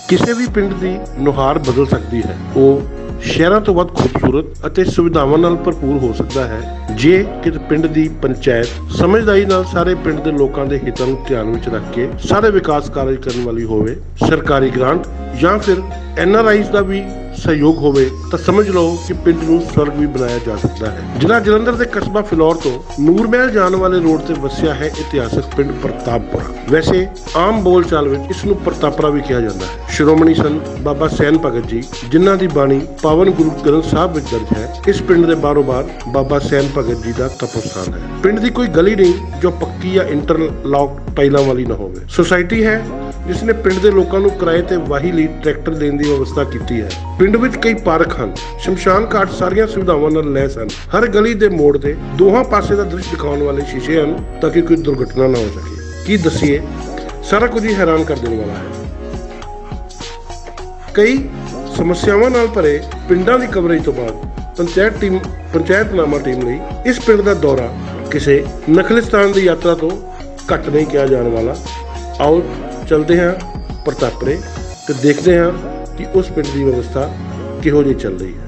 ਕਿਸੇ ਵੀ ਪਿੰਡ ਦੀ ਨੁਹਾਰ ਬਦਲ ਸਕਦੀ ਹੈ। ਉਹ ਸ਼ਹਿਰਾਂ ਤੋਂ ਵੱਧ ਖੂਬਸੂਰਤ ਅਤੇ ਸੁਵਿਧਾਵਾਂ ਨਾਲ ਭਰਪੂਰ ਹੋ ਸਕਦਾ ਹੈ ਜੇ ਕਿਤੇ ਪਿੰਡ ਦੀ ਪੰਚਾਇਤ ਸਮਝਦਾਰੀ ਨਾਲ ਸਾਰੇ ਪਿੰਡ ਦੇ ਲੋਕਾਂ ਦੇ ਹਿੱਤਾਂ ਨੂੰ ਧਿਆਨ ਵਿੱਚ ਰੱਖ ਕੇ ਸਾਰੇ ਵਿਕਾਸ ਕਾਰਜ ਕਰਨ ਵਾਲੀ ਹੋਵੇ। ਸਰਕਾਰੀ ਗ੍ਰਾਂਟ ਜਾਂ ਫਿਰ NRIs ਦਾ ਵੀ सहयोग होवे तो समझ लो कि पिंड नूं स्वर्ग भी बनाया जा सकता है। जिला जलंधर के कस्बा फिलौर तो नूरमहल जाने वाले रोड से वसिया है इतिहासक पिंड प्रतापपुरा। वैसे आम बोल चाल विच इस नूं प्रतापपुरा भी कहा जाता है। श्रोमणी संत बाबा सैन भगत जी जिन्हां दी बाणी पावन गुरु ग्रंथ साहब विच दर्ज है। इस पिंड दे बारों बार बाबा सैन भगत जी का तपोस्थान है। पिंड की कोई गली नहीं जो पक्की या इंटरलॉक टाइलों वाली ना होवे। सोसाइटी है जिसने पिंड के लोगों को किराए ते वाही लई ट्रैक्टर देने की व्यवस्था की है। पिंड विच कई पार्क हैं, शमशान घाट सारिया सुविधावां नाल लैस हैं। हर गली के मोड़ से दोहां पासे का दृश्य दिखाने वाले शीशे हैं ताकि कोई दुर्घटना ना हो सके। की दसीए, सारा कुछ ही हैरान कर देने वाला है। कई समस्यावां नाल भरे पिंडां दी कवरेज तो बाद पंचायतनामा टीम लई इस पिंड का दौरा किसी नखलिस्तान की यात्रा तो घट नहीं किया जाने वाला। आओ चलते हैं प्रतापपुरे तो देखते हैं कि उस पिंड की व्यवस्था किहो जी चल रही है।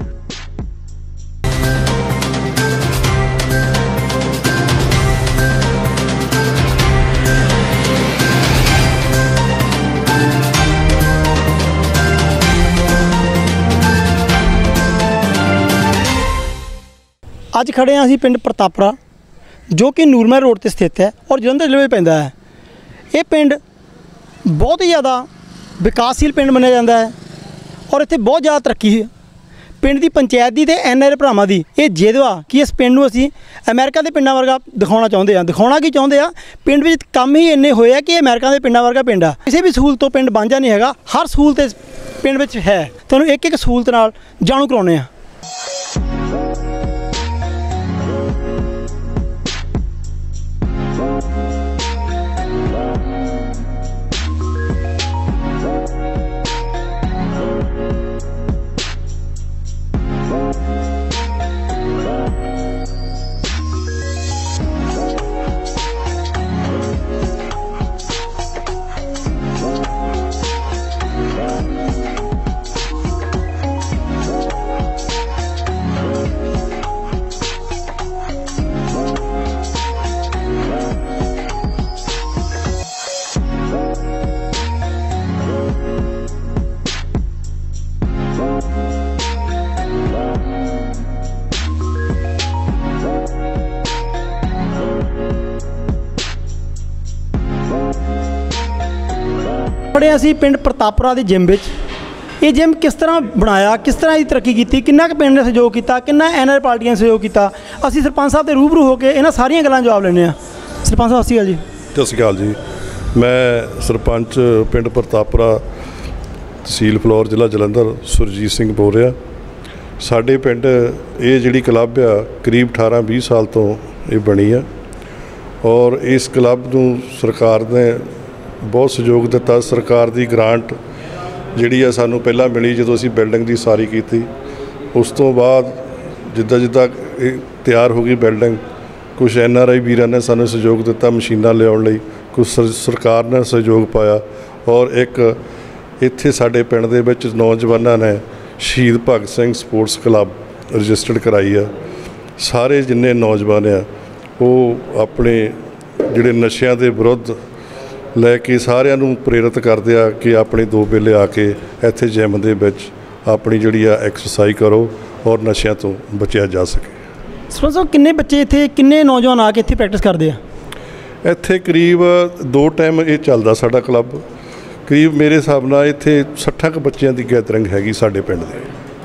अज खड़े हैं असीं पिंड प्रतापपुरा जो कि नूरमहल रोड पर स्थित है और जलंधर जिले में पैंदा है। ये पिंड बहुत ही ज़्यादा विकासशील पिंड मनिया जाता है और इत्थे बहुत ज़्यादा तरक्की है। पिंड की पंचायत की तो NRI भरावां की ये जिद वा कि इस पिंड नूं असीं अमेरिका के पिंडां वर्गा दिखाना चाहुंदे आ। दिखाना की चाहुंदे आ, पिंड विच काम ही इन्ने होए आ कि अमेरिका के पिंडां वर्गा पिंड आ। किसी भी सहूलत तो पिंड वांझा नहीं हैगा, हर सहूलत पिंड विच है। तुहानूं एक एक सहूलत नाल जाणू कराउने आ। खड़े असीं पिंड प्रतापपुरा की जिम विच। ये जिम किस तरह बनाया, किस तरह की तरक्की की, किन्ना क पिंड ने सहयोग किया, किन्ना NRI पार्टियां ने सहयोग किया, असीं सरपंच साहब से रूबरू होकर इन्हां सारियां गल्लां जवाब लैने आ। सरपंच साहब सत श्री अकाल जी। सत श्री अकाल जी। मैं सरपंच पिंड प्रतापपुरा तहसील फिलौर जिला जलंधर सुरजीत सिंह बोल रहा। साडे पिंड ये जिहड़ी क्लब आ करीब 18-20 साल तो ये बनी है और इस क्लब नूं सरकार ने बहुत सहयोग दिता। सरकार की ग्रांट जिहड़ी आ सानूं पहलां मिली जदों असीं बिल्डिंग की सारी कीती। उस तो बाद जिद्दां जिद्दां तैयार हो गई बिल्डिंग, कुछ NRI वीरां ने सानूं सहयोग दिता मशीनां लियाउण लई, कुछ सरकार ने सहयोग पाया और एक इत्थे साडे पिंड दे विच नौजवानां ने Shaheed Bhagat Singh sports club registered कराई है। सारे जिन्ने नौजवान आ वो अपने जिहड़े नशिਆਂ ਦੇ विरुद्ध लैके सारिਆਂ ਨੂੰ प्रेरित करते हैं कि अपने 2 वेले आके इत्थे जिम दे विच अपनी जिहड़ी आ एक्सरसाइज करो और नशिਆਂ तो बचिया जा सके। सरपंच साहब किन्ने बच्चे इत्थे किन्ने नौजवान आके इत्थे प्रैक्टिस करते हैं? इत्थे करीब 2 टाइम ये चलदा साडा क्लब। करीब मेरे हिसाब नाल इत्थे 60 बच्चों की गैदरिंग हैगी साडे पिंड दे।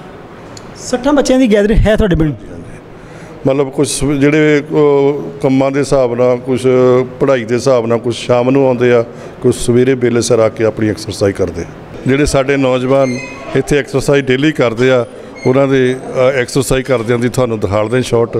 60 बच्चों की गैदरिंग है तुहाडे पिंड? मतलब कुछ जिहड़े कम्मां दे हिसाब नाल, कुछ पढ़ाई के हिसाब नाल, कुछ शाम नूं आउंदे आ, कुछ सवेरे वेले सिर आके अपनी एक्सरसाइज करते हैं। जिहड़े साडे नौजवान इत्थे एक्सरसाइज डेली करते आ उन्हां दे एक्सरसाइज करदिआं दी तुहानूं दिखालदे शॉट।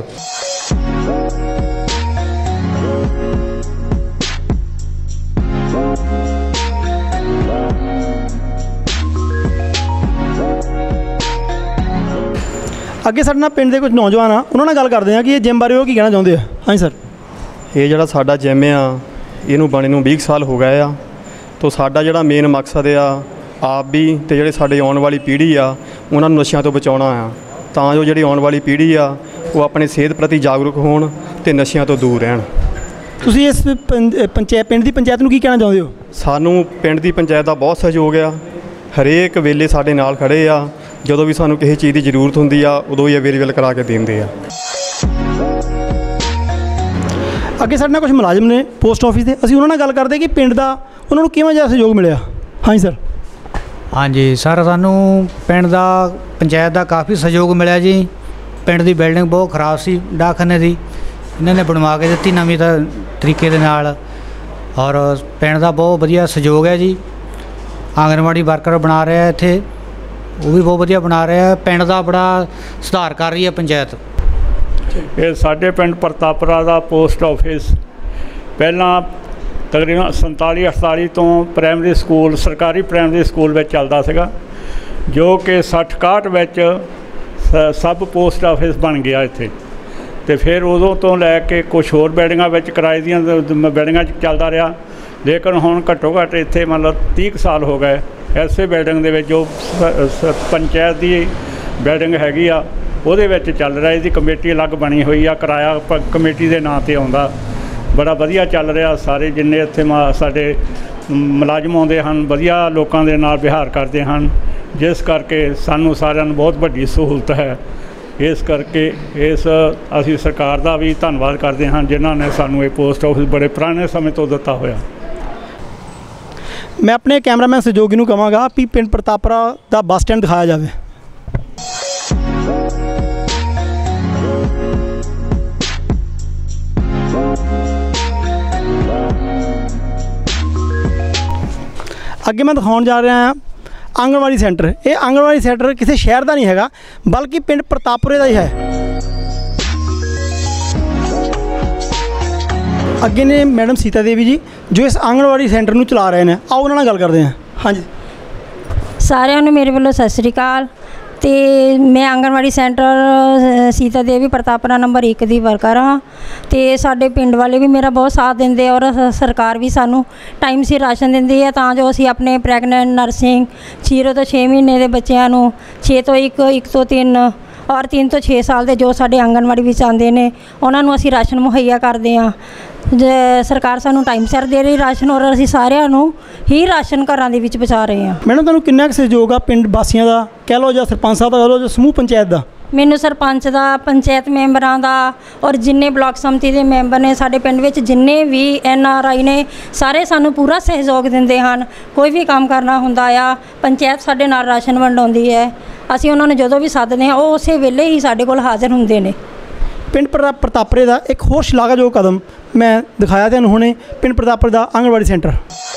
अगे साडे नाल पिंड दे कुछ नौजवान आ उन्हां नाल गल करदे आ कि ये जिम बारे वो की कहना चाहुंदे आ। हाँ जी सर। ये जिहड़ा साडा जिम आ इहनूं बणे नूं 20 साल हो गए आ। तो साडा जिहड़ा मेन मकसद आ ਆਪ ਵੀ ਤੇ ਜਿਹੜੇ ਸਾਡੇ ਆਉਣ ਵਾਲੀ ਪੀੜ੍ਹੀ ਆ ਉਹਨਾਂ ਨੂੰ ਨਸ਼ਿਆਂ ਤੋਂ ਬਚਾਉਣਾ ਆ, ਤਾਂ ਜੋ ਜਿਹੜੀ ਆਉਣ ਵਾਲੀ ਪੀੜ੍ਹੀ ਆ ਉਹ ਆਪਣੀ ਸਿਹਤ ਪ੍ਰਤੀ ਜਾਗਰੂਕ ਹੋਣ ਤੇ ਨਸ਼ਿਆਂ ਤੋਂ ਦੂਰ ਰਹਿਣ। ਤੁਸੀਂ ਇਸ ਪਿੰਡ ਦੀ ਪੰਚਾਇਤ ਨੂੰ ਕੀ ਕਹਿਣਾ ਚਾਹੁੰਦੇ ਹੋ? ਸਾਨੂੰ ਪਿੰਡ ਦੀ ਪੰਚਾਇਤ ਦਾ ਬਹੁਤ ਸਹਿਯੋਗ ਆ, ਹਰੇਕ ਵੇਲੇ ਸਾਡੇ ਨਾਲ ਖੜ੍ਹੇ ਆ, ਜਦੋਂ ਵੀ ਸਾਨੂੰ ਕਿਸੇ ਚੀਜ਼ ਦੀ ਜ਼ਰੂਰਤ ਹੁੰਦੀ ਆ ਉਦੋਂ ਹੀ ਅਵੇਲੇਬਲ ਕਰਾ ਕੇ ਦਿੰਦੇ ਆ। ਅੱਗੇ ਸਾਡੇ ਨਾਲ ਕੁਝ ਮੁਲਾਜ਼ਮ ਨੇ ਪੋਸਟ ਆਫਿਸ ਦੇ, ਅਸੀਂ ਉਹਨਾਂ ਨਾਲ ਗੱਲ ਕਰਦੇ ਕਿ ਪਿੰਡ ਦਾ ਉਹਨਾਂ ਨੂੰ ਕਿਵੇਂ ਜਿਹਾ ਸਹਿਯੋਗ ਮਿਲਿਆ। ਹਾਂਜੀ ਸਰ। ਹਾਂਜੀ ਸਰ, ਸਾਨੂੰ ਪਿੰਡ ਦਾ ਪੰਚਾਇਤ ਦਾ ਕਾਫੀ ਸਹਿਯੋਗ ਮਿਲਿਆ ਜੀ। ਪਿੰਡ ਦੀ ਬਿਲਡਿੰਗ ਬਹੁਤ ਖਰਾਬ ਸੀ ਡਾਕਖਾਨੇ ਦੀ, ਇਹਨਾਂ ਨੇ ਬਣਵਾ ਕੇ ਦਿੱਤੀ ਨਵੀਂ ਤਰੀਕੇ ਦੇ ਨਾਲ, ਔਰ ਪਿੰਡ ਦਾ ਬਹੁਤ ਵਧੀਆ ਸਹਿਯੋਗ ਹੈ ਜੀ। ਆਂਗਨਵਾੜੀ ਵਰਕਰ ਬਣਾ ਰਿਹਾ ਇੱਥੇ, ਉਹ ਵੀ ਬਹੁਤ ਵਧੀਆ ਬਣਾ ਰਿਹਾ। ਪਿੰਡ ਦਾ ਬੜਾ ਸੁਧਾਰ ਕਰ ਰਹੀ ਹੈ ਪੰਚਾਇਤ। ਇਹ ਸਾਡੇ ਪਿੰਡ ਪ੍ਰਤਾਪਰਾ ਦਾ ਪੋਸਟ ਆਫਿਸ ਪਹਿਲਾਂ ਤਕਰੀਬਨ 47-48 ਤੋਂ ਪ੍ਰਾਇਮਰੀ ਸਕੂਲ, ਸਰਕਾਰੀ ਪ੍ਰਾਇਮਰੀ ਸਕੂਲ ਵਿੱਚ ਚੱਲਦਾ ਸੀਗਾ, ਜੋ ਕਿ 60-61 ਵਿੱਚ ਸਬ ਪੋਸਟ ਆਫਿਸ ਬਣ ਗਿਆ ਇੱਥੇ। ਅਤੇ ਫਿਰ ਉਦੋਂ ਤੋਂ ਲੈ ਕੇ ਕੁਛ ਹੋਰ ਬਿਲਡਿੰਗਾਂ ਵਿੱਚ ਕਿਰਾਏ ਦੀਆਂ ਬਿਲਡਿੰਗਾਂ 'ਚ ਚੱਲਦਾ ਰਿਹਾ, ਲੇਕਿਨ ਹੁਣ ਘੱਟੋ ਘੱਟ ਇੱਥੇ ਮਤਲਬ 30 ਸਾਲ ਹੋ ਗਏ ਐਸੇ ਬਿਲਡਿੰਗ ਦੇ ਵਿੱਚ ਜੋ ਪੰਚਾਇਤ ਦੀ ਬਿਲਡਿੰਗ ਹੈਗੀ ਆ ਉਹਦੇ ਵਿੱਚ ਚੱਲ ਰਿਹਾ। ਇਹਦੀ ਕਮੇਟੀ ਅਲੱਗ ਬਣੀ ਹੋਈ ਆ, ਕਿਰਾਇਆ ਕਮੇਟੀ ਦੇ ਨਾਂ 'ਤੇ ਆਉਂਦਾ, ਬੜਾ ਵਧੀਆ ਚੱਲ ਰਿਹਾ। ਸਾਰੇ ਜਿੰਨੇ ਇੱਥੇ ਸਾਡੇ ਮੁਲਾਜ਼ਮ ਆਉਂਦੇ ਹਨ ਵਧੀਆ ਲੋਕਾਂ ਦੇ ਨਾਲ ਵਿਹਾਰ ਕਰਦੇ ਹਨ, ਜਿਸ ਕਰਕੇ ਸਾਨੂੰ ਸਾਰਿਆਂ ਨੂੰ ਬਹੁਤ ਵੱਡੀ ਸਹੂਲਤ ਹੈ। ਇਸ ਕਰਕੇ ਅਸੀਂ ਸਰਕਾਰ ਦਾ ਵੀ ਧੰਨਵਾਦ ਕਰਦੇ ਹਾਂ ਜਿਨ੍ਹਾਂ ਨੇ ਸਾਨੂੰ ਇਹ ਪੋਸਟ ਆਫਿਸ ਬੜੇ ਪੁਰਾਣੇ ਸਮੇਂ ਤੋਂ ਦਿੱਤਾ ਹੋਇਆ। ਮੈਂ ਆਪਣੇ ਕੈਮਰਾਮੈਨ ਸਹਿਯੋਗੀ ਨੂੰ ਕਹਾਂਗਾ ਵੀ ਪਿੰਡ ਪ੍ਰਤਾਪਰਾ ਦਾ ਬੱਸ ਸਟੈਂਡ ਦਿਖਾਇਆ ਜਾਵੇ। ਅੱਗੇ ਮੈਂ ਦਿਖਾਉਣ ਜਾ ਰਿਹਾ ਹਾਂ ਆਂਗਣਵਾੜੀ ਸੈਂਟਰ। ਇਹ ਆਂਗਣਵਾੜੀ ਸੈਂਟਰ ਕਿਸੇ ਸ਼ਹਿਰ ਦਾ ਨਹੀਂ ਹੈਗਾ, ਬਲਕਿ ਪਿੰਡ ਪ੍ਰਤਾਪਰੇ ਦਾ ਹੀ ਹੈ। ਅੱਗੇ ਨੇ ਮੈਡਮ ਸੀਤਾ ਦੇਵੀ ਜੀ ਜੋ ਇਸ ਆਂਗਣਵਾੜੀ ਸੈਂਟਰ ਨੂੰ ਚਲਾ ਰਹੇ ਨੇ, ਆਓ ਉਹਨਾਂ ਨਾਲ ਗੱਲ ਕਰਦੇ ਹਾਂ। ਹਾਂਜੀ ਸਾਰਿਆਂ ਨੂੰ ਮੇਰੇ ਵੱਲੋਂ ਸਤਿ ਸ਼੍ਰੀ ਅਕਾਲ। ਅਤੇ ਮੈਂ ਆਂਗਣਵਾੜੀ ਸੈਂਟਰ ਸੀਤਾ ਦੇਵੀ ਪ੍ਰਤਾਪਰਾ ਨੰਬਰ 1 ਦੀ ਵਰਕਰ ਹਾਂ, ਅਤੇ ਸਾਡੇ ਪਿੰਡ ਵਾਲੇ ਵੀ ਮੇਰਾ ਬਹੁਤ ਸਾਥ ਦਿੰਦੇ ਔਰ ਸਰਕਾਰ ਵੀ ਸਾਨੂੰ ਟਾਈਮ ਸਿਰ ਰਾਸ਼ਨ ਦਿੰਦੀ ਹੈ, ਤਾਂ ਜੋ ਅਸੀਂ ਆਪਣੇ ਪ੍ਰੈਗਨੈਂਟ, ਨਰਸਿੰਗ, 0 ਤੋਂ 6 ਮਹੀਨੇ ਦੇ ਬੱਚਿਆਂ ਨੂੰ, 6 ਤੋਂ 1, 1 ਤੋਂ 3 ਔਰ 3 ਤੋਂ 6 ਸਾਲ ਦੇ ਜੋ ਸਾਡੇ ਆਂਗਣਵਾੜੀ ਵਿੱਚ ਆਉਂਦੇ ਨੇ ਉਹਨਾਂ ਨੂੰ ਅਸੀਂ ਰਾਸ਼ਨ ਮੁਹੱਈਆ ਕਰਦੇ ਹਾਂ। ਸਰਕਾਰ ਸਾਨੂੰ ਟਾਈਮ ਸਿਰ ਦੇ ਰਹੀ ਰਾਸ਼ਨ, ਔਰ ਅਸੀਂ ਸਾਰਿਆਂ ਨੂੰ ਹੀ ਰਾਸ਼ਨ ਘਰਾਂ ਦੇ ਵਿੱਚ ਪਹੁੰਚਾ ਰਹੇ ਹਾਂ। ਮੈਡਮ ਤੁਹਾਨੂੰ ਕਿੰਨਾ ਕੁ ਸਹਿਯੋਗ ਆ ਪਿੰਡ ਵਾਸੀਆਂ ਦਾ, ਕਹਿ ਲਓ ਜਾਂ ਸਰਪੰਚ ਸਾਹਿਬ ਦਾ ਕਹਿ ਲਓ ਜਾਂ ਸਮੂਹ ਪੰਚਾਇਤ ਦਾ? ਮੈਨੂੰ ਸਰਪੰਚ ਦਾ, ਪੰਚਾਇਤ ਮੈਂਬਰਾਂ ਦਾ ਔਰ ਜਿੰਨੇ ਬਲਾਕ ਸਮਿਤੀ ਦੇ ਮੈਂਬਰ ਨੇ ਸਾਡੇ ਪਿੰਡ ਵਿੱਚ, ਜਿੰਨੇ ਵੀ NRI ਨੇ, ਸਾਰੇ ਸਾਨੂੰ ਪੂਰਾ ਸਹਿਯੋਗ ਦਿੰਦੇ ਹਨ। ਕੋਈ ਵੀ ਕੰਮ ਕਰਨਾ ਹੁੰਦਾ ਆ ਪੰਚਾਇਤ ਸਾਡੇ ਨਾਲ ਰਾਸ਼ਨ ਵੰਡਾਉਂਦੀ ਹੈ, ਅਸੀਂ ਉਹਨਾਂ ਨੂੰ ਜਦੋਂ ਵੀ ਸੱਦਦੇ ਹਾਂ ਉਹ ਉਸੇ ਵੇਲੇ ਹੀ ਸਾਡੇ ਕੋਲ ਹਾਜ਼ਰ ਹੁੰਦੇ ਨੇ। ਪਿੰਡ ਪ੍ਰਤਾਪਰੇ ਦਾ ਇੱਕ ਹੋਰ ਸ਼ਲਾਘਾਯੋਗ ਕਦਮ ਮੈਂ ਦਿਖਾਇਆ ਤੁਹਾਨੂੰ ਹੁਣੇ, ਪਿੰਡ ਪ੍ਰਤਾਪਰੇ ਦਾ ਆਂਗਣਵਾੜੀ ਸੈਂਟਰ।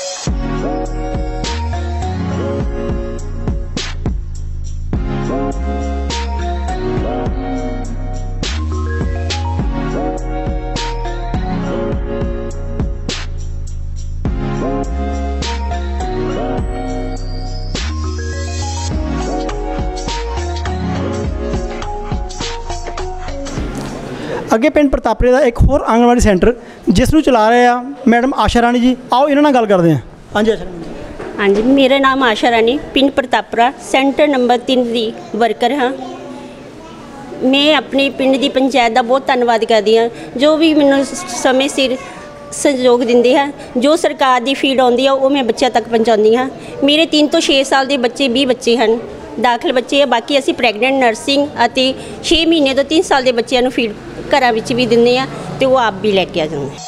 ਅੱਗੇ ਪਿੰਡ ਪ੍ਰਤਾਪਰੇ ਦਾ ਇੱਕ ਹੋਰ ਆਂਗਣਵਾੜੀ ਸੈਂਟਰ ਜਿਸ ਨੂੰ ਚਲਾ ਰਹੇ ਆ ਮੈਡਮ ਆਸ਼ਾ ਰਾਣੀ ਜੀ, ਆਓ ਇਹਨਾਂ ਨਾਲ ਗੱਲ ਕਰਦੇ ਹਾਂ। ਹਾਂਜੀ ਆਸ਼ਾ ਰਾਣੀ। ਹਾਂਜੀ, ਮੇਰਾ ਨਾਮ ਆਸ਼ਾ ਰਾਣੀ, ਪਿੰਡ ਪ੍ਰਤਾਪਰਾ ਸੈਂਟਰ ਨੰਬਰ 3 ਦੀ ਵਰਕਰ ਹਾਂ। ਮੈਂ ਆਪਣੇ ਪਿੰਡ ਦੀ ਪੰਚਾਇਤ ਦਾ ਬਹੁਤ ਧੰਨਵਾਦ ਕਰਦੀ ਹਾਂ ਜੋ ਵੀ ਮੈਨੂੰ ਸਮੇਂ ਸਿਰ ਸਹਿਯੋਗ ਦਿੰਦੇ ਹੈ। ਜੋ ਸਰਕਾਰ ਦੀ ਫੀਡ ਆਉਂਦੀ ਆ ਉਹ ਮੈਂ ਬੱਚਿਆਂ ਤੱਕ ਪਹੁੰਚਾਉਂਦੀ ਹਾਂ। ਮੇਰੇ 3 ਤੋਂ 6 ਸਾਲ ਦੇ ਬੱਚੇ 20 ਬੱਚੇ ਹਨ, ਦਾਖਲ ਬੱਚੇ ਆ। ਬਾਕੀ ਅਸੀਂ ਪ੍ਰੈਗਨੈਂਟ, ਨਰਸਿੰਗ ਅਤੇ 6 ਮਹੀਨੇ ਤੋਂ 3 ਸਾਲ ਦੇ ਬੱਚਿਆਂ ਨੂੰ ਫੀਡ ਘਰਾਂ ਵਿੱਚ ਵੀ ਦਿੰਦੇ ਹਾਂ ਅਤੇ ਉਹ ਆਪ ਵੀ ਲੈ ਕੇ ਆ ਜਾਂਦੇ।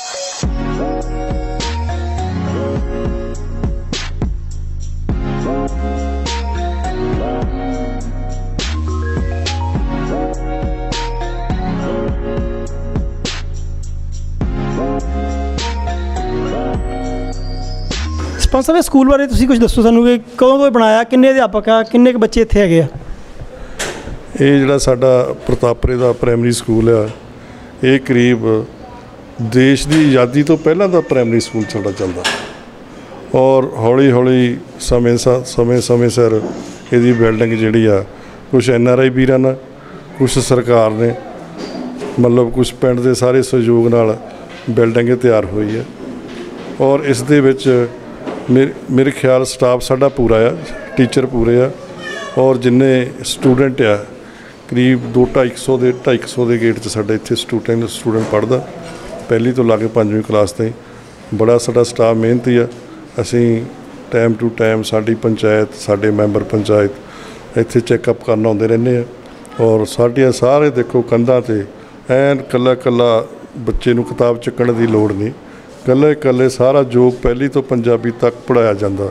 ਸਰਪੰਚ ਸਾਹਿਬ ਸਕੂਲ ਬਾਰੇ ਤੁਸੀਂ ਕੁਝ ਦੱਸੋ ਸਾਨੂੰ ਕਿ ਕਦੋਂ ਤੋਂ ਬਣਾਇਆ, ਕਿੰਨੇ ਅਧਿਆਪਕ ਆ, ਕਿੰਨੇ ਕੁ ਬੱਚੇ ਇੱਥੇ ਹੈਗੇ ਆ? ਇਹ ਜਿਹੜਾ ਸਾਡਾ ਪ੍ਰਤਾਪਰੇ ਦਾ ਪ੍ਰਾਇਮਰੀ ਸਕੂਲ ਆ, ਇਹ ਕਰੀਬ ਦੇਸ਼ ਦੀ ਆਜ਼ਾਦੀ ਤੋਂ ਪਹਿਲਾਂ ਦਾ ਪ੍ਰਾਇਮਰੀ ਸਕੂਲ ਸਾਡਾ ਚੱਲਦਾ, ਔਰ ਹੌਲੀ ਹੌਲੀ ਸਮੇਂ ਸਿਰ ਇਹਦੀ ਬਿਲਡਿੰਗ ਜਿਹੜੀ ਆ ਕੁਛ NRI ਵੀਰਾਂ ਨਾਲ, ਕੁਛ ਸਰਕਾਰ ਨੇ, ਮਤਲਬ ਕੁਛ ਪਿੰਡ ਦੇ ਸਾਰੇ ਸਹਿਯੋਗ ਨਾਲ ਬਿਲਡਿੰਗ ਤਿਆਰ ਹੋਈ ਹੈ। ਔਰ ਇਸ ਦੇ ਵਿੱਚ मेरे ख्याल स्टाफ साडा पूरा आ, टीचर पूरे आ और जिन्ने स्टूडेंट आ करीब 200-250 के गेट च साडे इत्थे स्टूडेंट पढ़दा पहली तो लाके 5वीं क्लास ताईं। बड़ा साडा स्टाफ मेहनती आ। असीं टाइम टू टाइम साडी पंचायत साडे मैंबर पंचायत इत्थे चैकअप करन आउंदे रहिंदे आ और साडियां सारे देखो कंधां ते ਐਨ ਕੱਲਾ ਬੱਚੇ ਨੂੰ किताब ਚੱਕਣ ਦੀ ਲੋੜ नहीं, ਕੱਲੇ सारा जो पहली तो पंजाबी तक पढ़ाया जाता।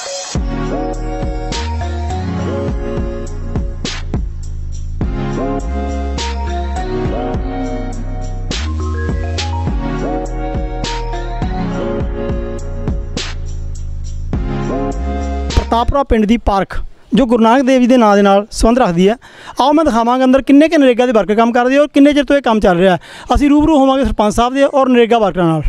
ਪ੍ਰਤਾਪਰਾ ਪਿੰਡ ਦੀ ਪਾਰਕ जो गुरु नानक देव जी के नाँ के नाल संबंध रखती है। आओ मैं दिखावांगा अंदर किन्ने के नरेगा के वर्कर काम करते और किन्ने चिर तो ये काम चल रहा है। असीं रूबरू होवांगे सरपंच साहब के और नरेगा वर्करां नाल।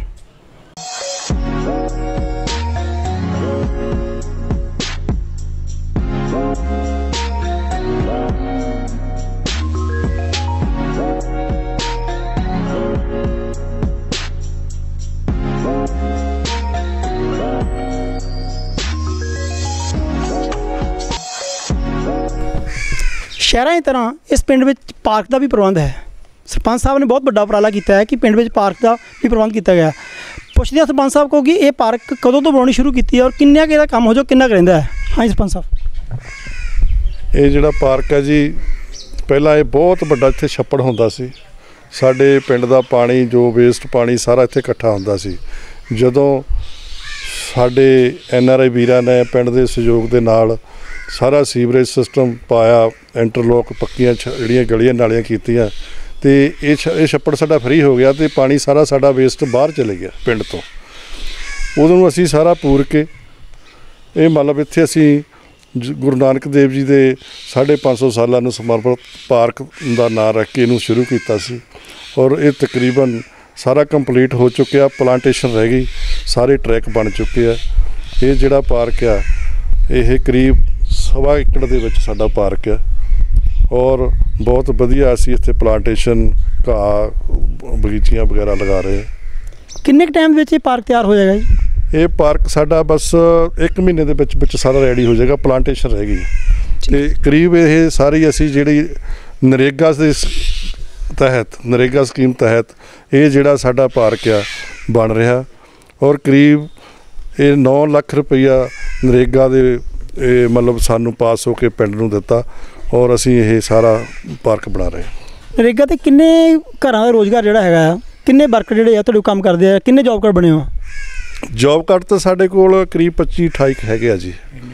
शहरों की तरह इस पिंड में पार्क का भी प्रबंध है। सरपंच साहब ने बहुत बड़ा उपराला किया है कि पिंड में पार्क का भी प्रबंध किया गया। पुछते हैं सरपंच साहब को कि ये पार्क कदों तो बनानी शुरू की है और किन्ना कि काम हो जो किन्ना रहिंदा है। हाँ जी सरपंच साहब, ये जिहड़ा पार्क है जी पहला ये बहुत बड़ा इत्थे छप्पड़ हुंदा सी। साडे पिंड दा पानी जो वेस्ट पानी सारा इत्थे इकट्ठा हुंदा सी। जदों साडे NRI वीरां ने पिंड दे सहयोग दे नाल सारा सीवरेज सिस्टम पाया, इंटरलॉक पक्कियां जिहड़ियां गलियां नालियां कीतियां ते ये छप्पड़ साडा फ्री हो गया तो पानी सारा साडा वेस्ट बाहर चले गया पिंड तो। उदों असीं सारा पूर के ये मतलब इत्थे असीं गुरु नानक देव जी के 550 सालों नूं समर्पित पार्क का नाम रख के इनू शुरू किया सी और ये तकरीबन सारा कंप्लीट हो चुकिया। प्लांटेशन रह गई, सारे ट्रैक बन चुके हैं। ये जिहड़ा पार्क आ ये करीब 1.25 एकड़ दे विच साडा पार्क है और बहुत वधिया असीं इत्थे प्लांटेशन घाह बगीचियां वगैरह लगा रहे हैं। किन्ने टाइम में ये पार्क तैयार हो जाएगा जी? ये पार्क साडा बस 1 महीने दे विच सारा रेडी हो जाएगा। प्लांटेशन रह गई ते करीब ये सारी असीं जिहड़ी नरेगा दे तहत नरेगा स्कीम तहत ये जिहड़ा साडा पार्क आ बन रहा और करीब ये 9 लाख रुपया नरेगा दे मतलब सानू पास होके पिंड नूं दिता और असीं ये सारा पार्क बना रहे हैं। नरेगा ते किन्ने घरां दा रोज़गार जिहड़ा हैगा किन्ने वर्कर जिहड़े आ तुहाडे काम करदे आ किन्ने जॉब कार्ड बने हो? जॉब कार्ड तो साडे कोल करीब 25-28 हैगे आ जी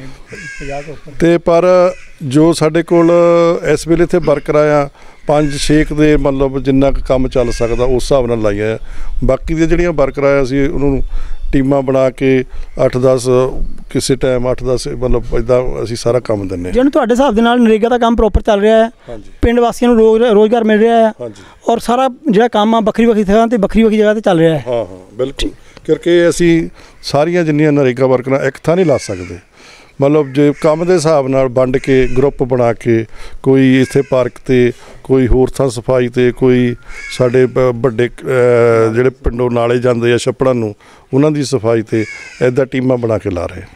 ते पर जो साडे कोल इस वेले इत्थे वर्कर आया 5-6 दे मतलब जिन्ना काम चल सकदा उस हिसाब नाल लाइया। बाकी दी जिहड़ियां वर्कर आया असीं उन्होंने टीमां बना के 8-10 किसी टाइम 8-10 मतलब इदां असीं सारा काम दिंदे। जिहड़े तुहाडे हिसाब दे नाल नरेगा दा काम प्रॉपर चल रहा है, पिंड वासियों नूं रोज़गार मिल रहा है और सारा जिहड़ा काम आ बखरी थां ते बखरी जगह ते चल रहा है। हाँ बिल्कुल, क्योंकि असीं सारियां जिन्नियां नरेगा वर्करां एक थां नहीं ला सकदे। मतलब जो काम के हिसाब नाल वंड के ग्रुप बना के कोई इत्थे पार्क ते कोई होर थां सफाई ते कोई साडे वड्डे जिहड़े पिंडों नाले जांदे आ छप्पड़ां नूं उन्हां दी सफाई ते इदां टीमां बना के ला रहे।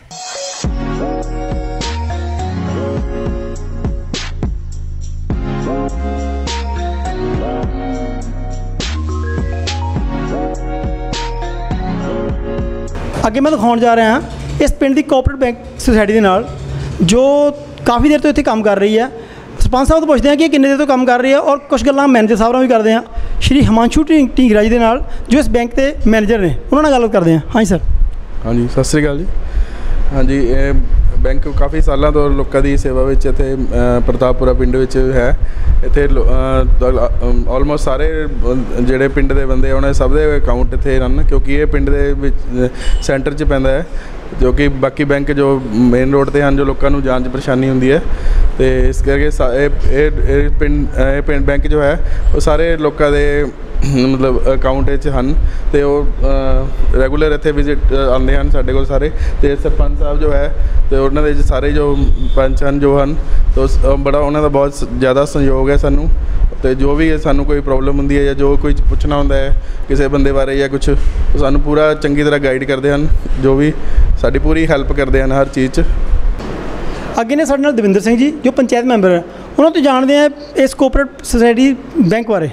अगे मैं दिखाउण जा रहा हाँ इस पिंड की कोऑपरेटिव बैंक सोसाइटी के नाल जो काफ़ी देर तो इत्थे काम कर रही है। सरपंच साहब तो पूछते हैं कि किन्ने देर तो काम कर रही है और कुछ गल्लां मैनेजर साहब भी करते हैं। श्री हिमांशु ढींगरा जी के नाल जो इस बैंक के मैनेजर ने उन्होंने गल करते हैं। हाँ जी सर। हाँ जी सत श्री अकाल जी। हाँ जी बैंक काफ़ी सालों तो लोगों की सेवा में इत्थे प्रतापपुरा पिंड में है। इत्थे ऑलमोस्ट सारे जिहड़े पिंड के बंदे उन्हें सब दे अकाउंट इत्थे रन क्योंकि ये पिंड के सेंटर च पैंदा है जो कि बाकी बैंक जो मेन रोड ते हैं जो लोगों को जान च परेशानी होंदी है तो इस करके पिंड बैंक जो है वो सारे लोगों के मतलब अकाउंट हैं तो रेगूलर इत्थे विजिट आते हैं साढ़े को सारे तो सरपंच साहब जो है तो उन्होंने सारे जो पंच हैं जो हैं तो बड़ा उन्होंने बहुत ज़्यादा सहयोग है सानू। तो जो भी है सानू कोई प्रॉब्लम होंदी है या जो कोई पुछना होंदा है किसी बंदे बारे या कुछ, तो सानू पूरा चंगी तरह गाइड करते हैं, जो भी साडी पूरी हैल्प करते हैं हर चीज़ 'च। ਅੱਗੇ ਨੇ ਸਾਡੇ ਨਾਲ ਦਵਿੰਦਰ ਸਿੰਘ ਜੀ ਜੋ ਪੰਚਾਇਤ ਮੈਂਬਰ ਹੈ, ਉਹਨਾਂ ਤੋਂ ਜਾਣਦੇ ਆ ਇਸ ਕੋਆਪਰੇਟਿਵ ਸੁਸਾਇਟੀ ਬੈਂਕ ਬਾਰੇ।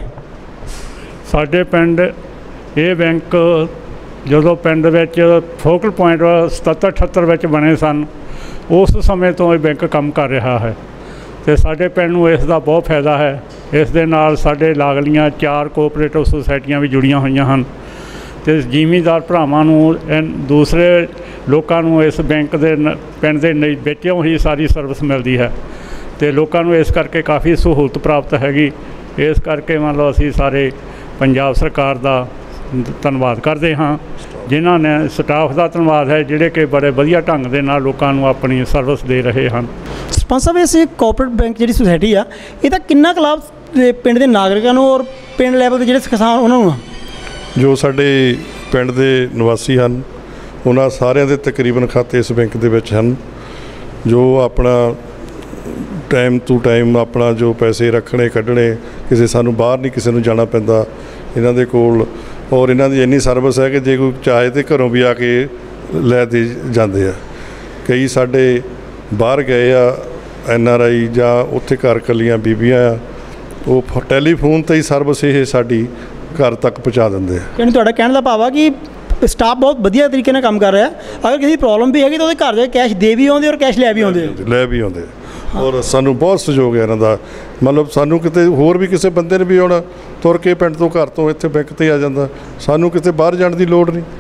ਸਾਡੇ ਪਿੰਡ ਇਹ ਬੈਂਕ ਜਦੋਂ ਪਿੰਡ ਵਿੱਚ ਫੋਕਲ ਪੁਆਇੰਟ 77-78 ਵਿੱਚ ਬਣੇ ਸਨ, ਉਸ ਸਮੇਂ ਤੋਂ ਇਹ ਬੈਂਕ ਕੰਮ ਕਰ ਰਿਹਾ ਹੈ ਅਤੇ ਸਾਡੇ ਪਿੰਡ ਨੂੰ ਇਸ ਦਾ ਬਹੁਤ ਫਾਇਦਾ ਹੈ। ਇਸ ਦੇ ਨਾਲ ਸਾਡੇ ਲਾਗਲੀਆਂ 4 ਕੋਆਪਰੇਟਿਵ ਸੁਸਾਇਟੀਆਂ ਵੀ ਜੁੜੀਆਂ ਹੋਈਆਂ ਹਨ ਅਤੇ ਜ਼ਿਮੀਂਦਾਰ ਭਰਾਵਾਂ ਨੂੰ ਦੂਸਰੇ ਲੋਕਾਂ ਨੂੰ ਇਸ ਬੈਂਕ ਦੇ ਪਿੰਡ ਦੇ ਵਿੱਚੋਂ ਹੀ ਸਾਰੀ ਸਰਵਿਸ ਮਿਲਦੀ ਹੈ ਅਤੇ ਲੋਕਾਂ ਨੂੰ ਇਸ ਕਰਕੇ ਕਾਫੀ ਸਹੂਲਤ ਪ੍ਰਾਪਤ ਹੈਗੀ। ਇਸ ਕਰਕੇ ਮੰਨ ਲਓ ਅਸੀਂ ਸਾਰੇ ਪੰਜਾਬ ਸਰਕਾਰ ਦਾ ਧੰਨਵਾਦ ਕਰਦੇ ਹਾਂ, ਜਿਨ੍ਹਾਂ ਨੇ ਸਟਾਫ ਦਾ ਧੰਨਵਾਦ ਹੈ ਜਿਹੜੇ ਕਿ ਬੜੇ ਵਧੀਆ ਢੰਗ ਦੇ ਨਾਲ ਲੋਕਾਂ ਨੂੰ ਆਪਣੀ ਸਰਵਿਸ ਦੇ ਰਹੇ ਹਨ। ਸਰਪੰਚ ਸਾਹਿਬ, ਇਸ ਕੋਆਪਰੇਟਿਵ ਬੈਂਕ ਜਿਹੜੀ ਸੁਸਾਇਟੀ ਆ, ਇਹਦਾ ਕਿੰਨਾ ਕੁ ਲਾਭ ਪਿੰਡ ਦੇ ਨਾਗਰਿਕਾਂ ਨੂੰ ਔਰ ਪਿੰਡ ਲੈਵਲ ਦੇ ਜਿਹੜੇ ਕਿਸਾਨ ਉਹਨਾਂ ਨੂੰ ਆ? ਜੋ ਸਾਡੇ ਪਿੰਡ ਦੇ ਨਿਵਾਸੀ ਹਨ ਉਹਨਾਂ ਸਾਰਿਆਂ ਦੇ ਤਕਰੀਬਨ ਖਾਤੇ ਇਸ ਬੈਂਕ ਦੇ ਵਿੱਚ ਹਨ, ਜੋ ਆਪਣਾ ਟਾਈਮ ਟੂ ਟਾਈਮ ਆਪਣਾ ਜੋ ਪੈਸੇ ਰੱਖਣੇ ਕੱਢਣੇ, ਕਿਸੇ ਸਾਨੂੰ ਬਾਹਰ ਨਹੀਂ ਕਿਸੇ ਨੂੰ ਜਾਣਾ ਪੈਂਦਾ ਇਹਨਾਂ ਦੇ ਕੋਲ। ਔਰ ਇਹਨਾਂ ਦੀ ਇੰਨੀ ਸਰਵਿਸ ਹੈ ਕਿ ਜੇ ਕੋਈ ਚਾਹੇ ਤਾਂ ਘਰੋਂ ਵੀ ਆ ਕੇ ਲੈ ਦੇ ਜਾਂਦੇ ਆ। ਕਈ ਸਾਡੇ ਬਾਹਰ ਗਏ ਆ NRI ਜਾਂ ਉੱਥੇ ਘਰ ਇਕੱਲੀਆਂ ਬੀਬੀਆਂ ਆ, ਉਹ ਟੈਲੀਫੋਨ 'ਤੇ ਹੀ ਸਰਵਿਸ ਇਹ ਸਾਡੀ ਘਰ ਤੱਕ ਪਹੁੰਚਾ ਦਿੰਦੇ ਆ। ਯਾਨੀ ਤੁਹਾਡਾ ਕਹਿਣ ਦਾ ਭਾਵ ਆ ਕਿ ਸਟਾਫ ਬਹੁਤ ਵਧੀਆ ਤਰੀਕੇ ਨਾਲ ਕੰਮ ਕਰ ਰਿਹਾ। ਅਗਰ ਕਿਸੇ ਦੀ ਪ੍ਰੋਬਲਮ ਵੀ ਹੈਗੀ ਤਾਂ ਉਹਦੇ ਘਰ ਜਾ ਕੇ ਕੈਸ਼ ਦੇ ਵੀ ਆਉਂਦੇ ਔਰ ਕੈਸ਼ ਲੈ ਵੀ ਆਉਂਦੇ ਔਰ ਸਾਨੂੰ ਬਹੁਤ ਸਹਿਯੋਗ ਹੈ ਇਹਨਾਂ ਦਾ। ਮਤਲਬ ਸਾਨੂੰ ਕਿਤੇ ਹੋਰ ਵੀ ਕਿਸੇ ਬੰਦੇ ਨੇ ਵੀ ਆਉਣਾ ਤੁਰ ਕੇ ਪਿੰਡ ਤੋਂ ਘਰ ਤੋਂ ਇੱਥੇ ਬੈਂਕ 'ਤੇ ਆ ਜਾਂਦਾ, ਸਾਨੂੰ ਕਿਤੇ ਬਾਹਰ ਜਾਣ ਦੀ ਲੋੜ ਨਹੀਂ।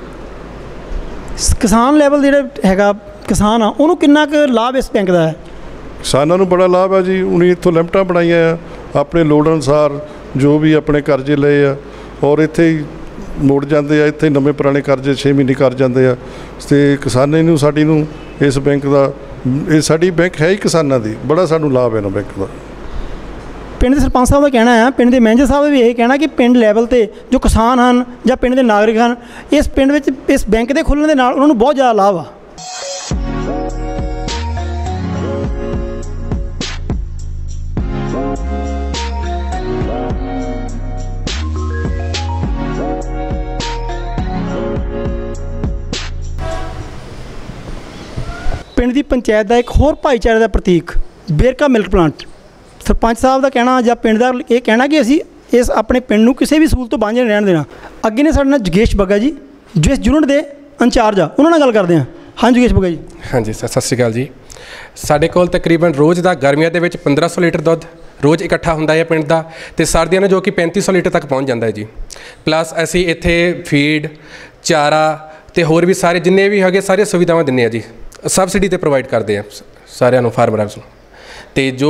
ਕਿਸਾਨ ਲੈਵਲ ਜਿਹੜਾ ਹੈਗਾ ਕਿਸਾਨ ਆ, ਉਹਨੂੰ ਕਿੰਨਾ ਕੁ ਲਾਭ ਇਸ ਬੈਂਕ ਦਾ ਹੈ? ਕਿਸਾਨਾਂ ਨੂੰ ਬੜਾ ਲਾਭ ਹੈ ਜੀ। ਉਹਨੇ ਇੱਥੋਂ ਲਿਮਟਾਂ ਬਣਾਈਆਂ ਆ ਆਪਣੇ ਲੋੜ ਅਨੁਸਾਰ, ਜੋ ਵੀ ਆਪਣੇ ਕਰਜ਼ੇ ਲਏ ਆ ਔਰ ਇੱਥੇ ਹੀ ਮੁੜ ਜਾਂਦੇ ਆ। ਇੱਥੇ ਨਵੇਂ ਪੁਰਾਣੇ ਕਰਜ਼ੇ 6 ਮਹੀਨੇ ਕਰ ਜਾਂਦੇ ਆ। ਅਤੇ ਕਿਸਾਨੀ ਨੂੰ ਸਾਡੀ ਨੂੰ ਇਸ ਬੈਂਕ ਦਾ, ਇਹ ਸਾਡੀ ਬੈਂਕ ਹੈ ਹੀ ਕਿਸਾਨਾਂ ਦੀ, ਬੜਾ ਸਾਨੂੰ ਲਾਭ ਹੈ ਨਾ ਬੈਂਕ ਦਾ। ਪਿੰਡ ਦੇ ਸਰਪੰਚ ਸਾਹਿਬ ਦਾ ਕਹਿਣਾ ਹੈ, ਪਿੰਡ ਦੇ ਮੈਨੇਜਰ ਸਾਹਿਬ ਦਾ ਵੀ ਇਹ ਕਹਿਣਾ ਕਿ ਪਿੰਡ ਲੈਵਲ 'ਤੇ ਜੋ ਕਿਸਾਨ ਹਨ ਜਾਂ ਪਿੰਡ ਦੇ ਨਾਗਰਿਕ ਹਨ, ਇਸ ਪਿੰਡ ਵਿੱਚ ਇਸ ਬੈਂਕ ਦੇ ਖੁੱਲ੍ਹਣ ਦੇ ਨਾਲ ਉਹਨਾਂ ਨੂੰ ਬਹੁਤ ਜ਼ਿਆਦਾ ਲਾਭ ਆ। ਪਿੰਡ ਦੀ ਪੰਚਾਇਤ ਦਾ ਇੱਕ ਹੋਰ ਭਾਈਚਾਰੇ ਦਾ ਪ੍ਰਤੀਕ ਵੇਰਕਾ ਮਿਲਕ ਪਲਾਂਟ। ਸਰਪੰਚ ਸਾਹਿਬ ਦਾ ਕਹਿਣਾ ਜਾਂ ਪਿੰਡ ਦਾ ਇਹ ਕਹਿਣਾ ਕਿ ਅਸੀਂ ਇਸ ਆਪਣੇ ਪਿੰਡ ਨੂੰ ਕਿਸੇ ਵੀ ਸਹੂਲਤ ਤੋਂ ਵਾਂਝੇ ਨਹੀਂ ਰਹਿਣ ਦੇਣਾ। ਅੱਗੇ ਨੇ ਸਾਡੇ ਨਾਲ ਜਗੇਸ਼ ਬੱਗਾ ਜੀ ਜੋ ਇਸ ਯੂਨਿਟ ਦੇ ਇੰਚਾਰਜ ਆ, ਉਹਨਾਂ ਨਾਲ ਗੱਲ ਕਰਦੇ ਹਾਂ। ਹਾਂਜੀ ਜਗੇਸ਼ ਬੱਗਾ ਜੀ। ਹਾਂਜੀ ਸਰ, ਸਤਿ ਸ਼੍ਰੀ ਅਕਾਲ ਜੀ। ਸਾਡੇ ਕੋਲ ਤਕਰੀਬਨ ਰੋਜ਼ ਦਾ ਗਰਮੀਆਂ ਦੇ ਵਿੱਚ 1500 ਲੀਟਰ ਦੁੱਧ ਰੋਜ਼ ਇਕੱਠਾ ਹੁੰਦਾ ਹੈ ਪਿੰਡ ਦਾ, ਅਤੇ ਸਰਦੀਆਂ ਨੂੰ ਜੋ ਕਿ 3500 ਲੀਟਰ ਤੱਕ ਪਹੁੰਚ ਜਾਂਦਾ ਹੈ ਜੀ। ਪਲੱਸ ਅਸੀਂ ਇੱਥੇ ਫੀਡ, ਚਾਰਾ ਅਤੇ ਹੋਰ ਵੀ ਸਾਰੇ ਜਿੰਨੇ ਵੀ ਹੈਗੇ ਸਾਰੀਆਂ ਸੁਵਿਧਾਵਾਂ ਦਿੰਦੇ ਹਾਂ ਜੀ, ਸਬਸਿਡੀ 'ਤੇ ਪ੍ਰੋਵਾਈਡ ਕਰਦੇ ਹਾਂ ਸਾਰਿਆਂ ਨੂੰ, ਫਾਰਮਰਸ ਨੂੰ। ਅਤੇ ਜੋ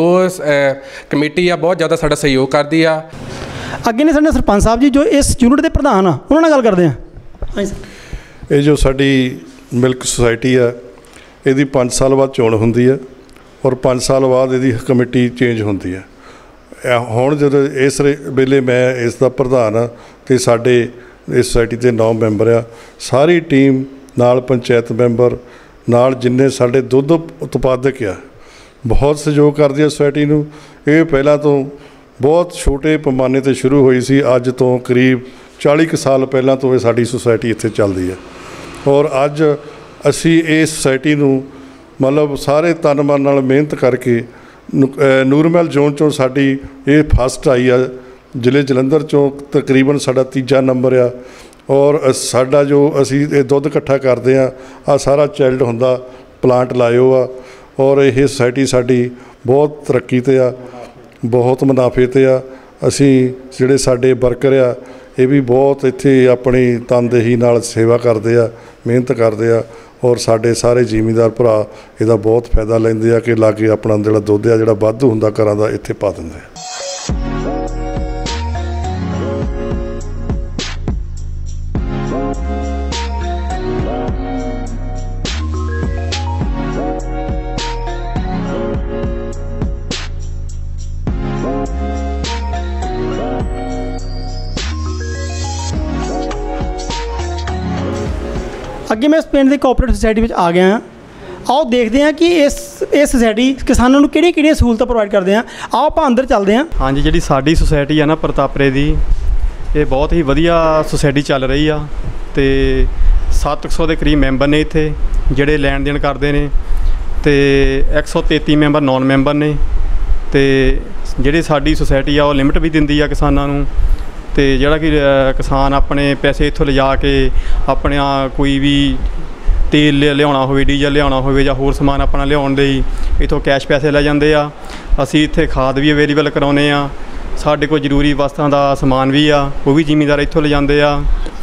ਕਮੇਟੀ ਆ ਬਹੁਤ ਜ਼ਿਆਦਾ ਸਾਡਾ ਸਹਿਯੋਗ ਕਰਦੀ ਆ। ਅੱਗੇ ਨੇ ਸਾਡੇ ਸਰਪੰਚ ਸਾਹਿਬ ਜੀ ਜੋ ਇਸ ਯੂਨਿਟ ਦੇ ਪ੍ਰਧਾਨ ਆ, ਉਹਨਾਂ ਨਾਲ ਗੱਲ ਕਰਦੇ ਹਾਂ। ਹਾਂਜੀ ਸਰ। ਇਹ ਜੋ ਸਾਡੀ ਮਿਲਕ ਸੁਸਾਇਟੀ ਆ, ਇਹਦੀ 5 ਸਾਲ ਬਾਅਦ ਚੋਣ ਹੁੰਦੀ ਆ ਔਰ 5 ਸਾਲ ਬਾਅਦ ਇਹਦੀ ਕਮੇਟੀ ਚੇਂਜ ਹੁੰਦੀ ਆ। ਹੁਣ ਜਦੋਂ ਇਸ ਵੇਲੇ ਮੈਂ ਇਸ ਦਾ ਪ੍ਰਧਾਨ ਆ ਅਤੇ ਸਾਡੇ ਇਸ ਸੁਸਾਇਟੀ ਦੇ 9 ਮੈਂਬਰ ਆ। ਸਾਰੀ ਟੀਮ ਨਾਲ ਪੰਚਾਇਤ ਮੈਂਬਰ ਨਾਲ ਜਿੰਨੇ ਸਾਡੇ ਦੁੱਧ ਉਤਪਾਦਕ ਆ ਬਹੁਤ ਸਹਿਯੋਗ ਕਰਦੀ ਆ ਸੁਸਾਇਟੀ ਨੂੰ। ਇਹ ਪਹਿਲਾਂ ਤੋਂ ਬਹੁਤ ਛੋਟੇ ਪੈਮਾਨੇ 'ਤੇ ਸ਼ੁਰੂ ਹੋਈ ਸੀ, ਅੱਜ ਤੋਂ ਕਰੀਬ 40 ਕੁ ਸਾਲ ਪਹਿਲਾਂ ਤੋਂ ਇਹ ਸਾਡੀ ਸੁਸਾਇਟੀ ਇੱਥੇ ਚੱਲਦੀ ਹੈ। ਔਰ ਅੱਜ ਅਸੀਂ ਇਸ ਸੁਸਾਇਟੀ ਨੂੰ ਮਤਲਬ ਸਾਰੇ ਤਨ ਮਨ ਨਾਲ ਮਿਹਨਤ ਕਰਕੇ ਨੂਰਮਹਿਲ ਜ਼ੋਨ 'ਚੋਂ ਸਾਡੀ ਇਹ ਫਸਟ ਆਈ ਆ, ਜ਼ਿਲ੍ਹੇ ਜਲੰਧਰ 'ਚੋਂ ਤਕਰੀਬਨ ਸਾਡਾ 3 ਨੰਬਰ ਆ। ਔਰ ਸਾਡਾ ਜੋ ਅਸੀਂ ਇਹ ਦੁੱਧ ਇਕੱਠਾ ਕਰਦੇ ਹਾਂ, ਆਹ ਸਾਰਾ ਚਾਈਲਡ ਹੁੰਦਾ ਪਲਾਂਟ ਲਾਇਓ ਆ। ਔਰ ਇਹ ਸੁਸਾਇਟੀ ਸਾਡੀ ਬਹੁਤ ਤਰੱਕੀ 'ਤੇ ਆ, ਬਹੁਤ ਮੁਨਾਫੇ 'ਤੇ ਆ। ਅਸੀਂ ਜਿਹੜੇ ਸਾਡੇ ਵਰਕਰ ਆ ਇਹ ਵੀ ਬਹੁਤ ਇੱਥੇ ਆਪਣੀ ਤਨਦੇਹੀ ਨਾਲ ਸੇਵਾ ਕਰਦੇ ਆ, ਮਿਹਨਤ ਕਰਦੇ ਆ। ਔਰ ਸਾਡੇ ਸਾਰੇ ਜ਼ਿਮੀਂਦਾਰ ਭਰਾ ਇਹਦਾ ਬਹੁਤ ਫਾਇਦਾ ਲੈਂਦੇ ਆ ਕਿ ਲਾਗੇ ਆਪਣਾ ਜਿਹੜਾ ਦੁੱਧ ਆ ਜਿਹੜਾ ਵਾਧੂ ਹੁੰਦਾ ਘਰਾਂ ਦਾ ਇੱਥੇ ਪਾ ਦਿੰਦੇ ਆ। ਅੱਗੇ ਮੈਂ ਇਸ ਪਿੰਡ ਦੀ ਕੋਆਪਰੇਟਿਵ ਸੁਸਾਇਟੀ ਵਿੱਚ ਆ ਗਿਆ ਹਾਂ। ਆਓ ਦੇਖਦੇ ਹਾਂ ਕਿ ਇਸ ਸੁਸਾਇਟੀ ਕਿਸਾਨਾਂ ਨੂੰ ਕਿਹੜੀਆਂ ਸਹੂਲਤਾਂ ਪ੍ਰੋਵਾਈਡ ਕਰਦੇ ਆ। ਆਓ ਆਪਾਂ ਅੰਦਰ ਚੱਲਦੇ ਹਾਂ। ਹਾਂਜੀ, ਜਿਹੜੀ ਸਾਡੀ ਸੁਸਾਇਟੀ ਆ ਨਾ ਪ੍ਰਤਾਪਰੇ ਦੀ, ਇਹ ਬਹੁਤ ਹੀ ਵਧੀਆ ਸੁਸਾਇਟੀ ਚੱਲ ਰਹੀ ਆ ਤੇ 700 ਦੇ ਕਰੀਬ ਮੈਂਬਰ ਨੇ ਇੱਥੇ ਜਿਹੜੇ ਲੈਣ ਦੇਣ ਕਰਦੇ ਨੇ ਤੇ 133 ਮੈਂਬਰ ਨੌਨ ਮੈਂਬਰ ਨੇ ਤੇ ਜਿਹੜੀ ਸਾਡੀ ਸੁਸਾਇਟੀ ਆ ਉਹ ਲਿਮਟ ਵੀ ਦਿੰਦੀ ਆ ਕਿਸਾਨਾਂ ਨੂੰ ਤੇ ਜਿਹੜਾ ਕਿ ਕਿਸਾਨ ਆਪਣੇ ਪੈਸੇ ਇੱਥੋਂ ਲਿਜਾ ਕੇ ਆਪਣਾ ਕੋਈ ਵੀ ਤੇਲ ਲਿਆਉਣਾ ਹੋਵੇ, ਡੀਜ਼ਲ ਲਿਆਉਣਾ ਹੋਵੇ ਜਾਂ ਹੋਰ ਸਮਾਨ ਆਪਣਾ ਲਿਆਉਣ ਲਈ ਇੱਥੋਂ ਕੈਸ਼ ਪੈਸੇ ਲੈ ਜਾਂਦੇ ਆ। ਅਸੀਂ ਇੱਥੇ ਖਾਦ ਵੀ ਅਵੇਲੇਬਲ ਕਰਾਉਂਦੇ ਆ, ਸਾਡੇ ਕੋਲ ਜ਼ਰੂਰੀ ਵਸਤਾਂ ਦਾ ਸਮਾਨ ਵੀ ਆ, ਉਹ ਵੀ ਜ਼ਿਮੀਂਦਾਰ ਇੱਥੋਂ ਲਿਜਾਂਦੇ ਆ।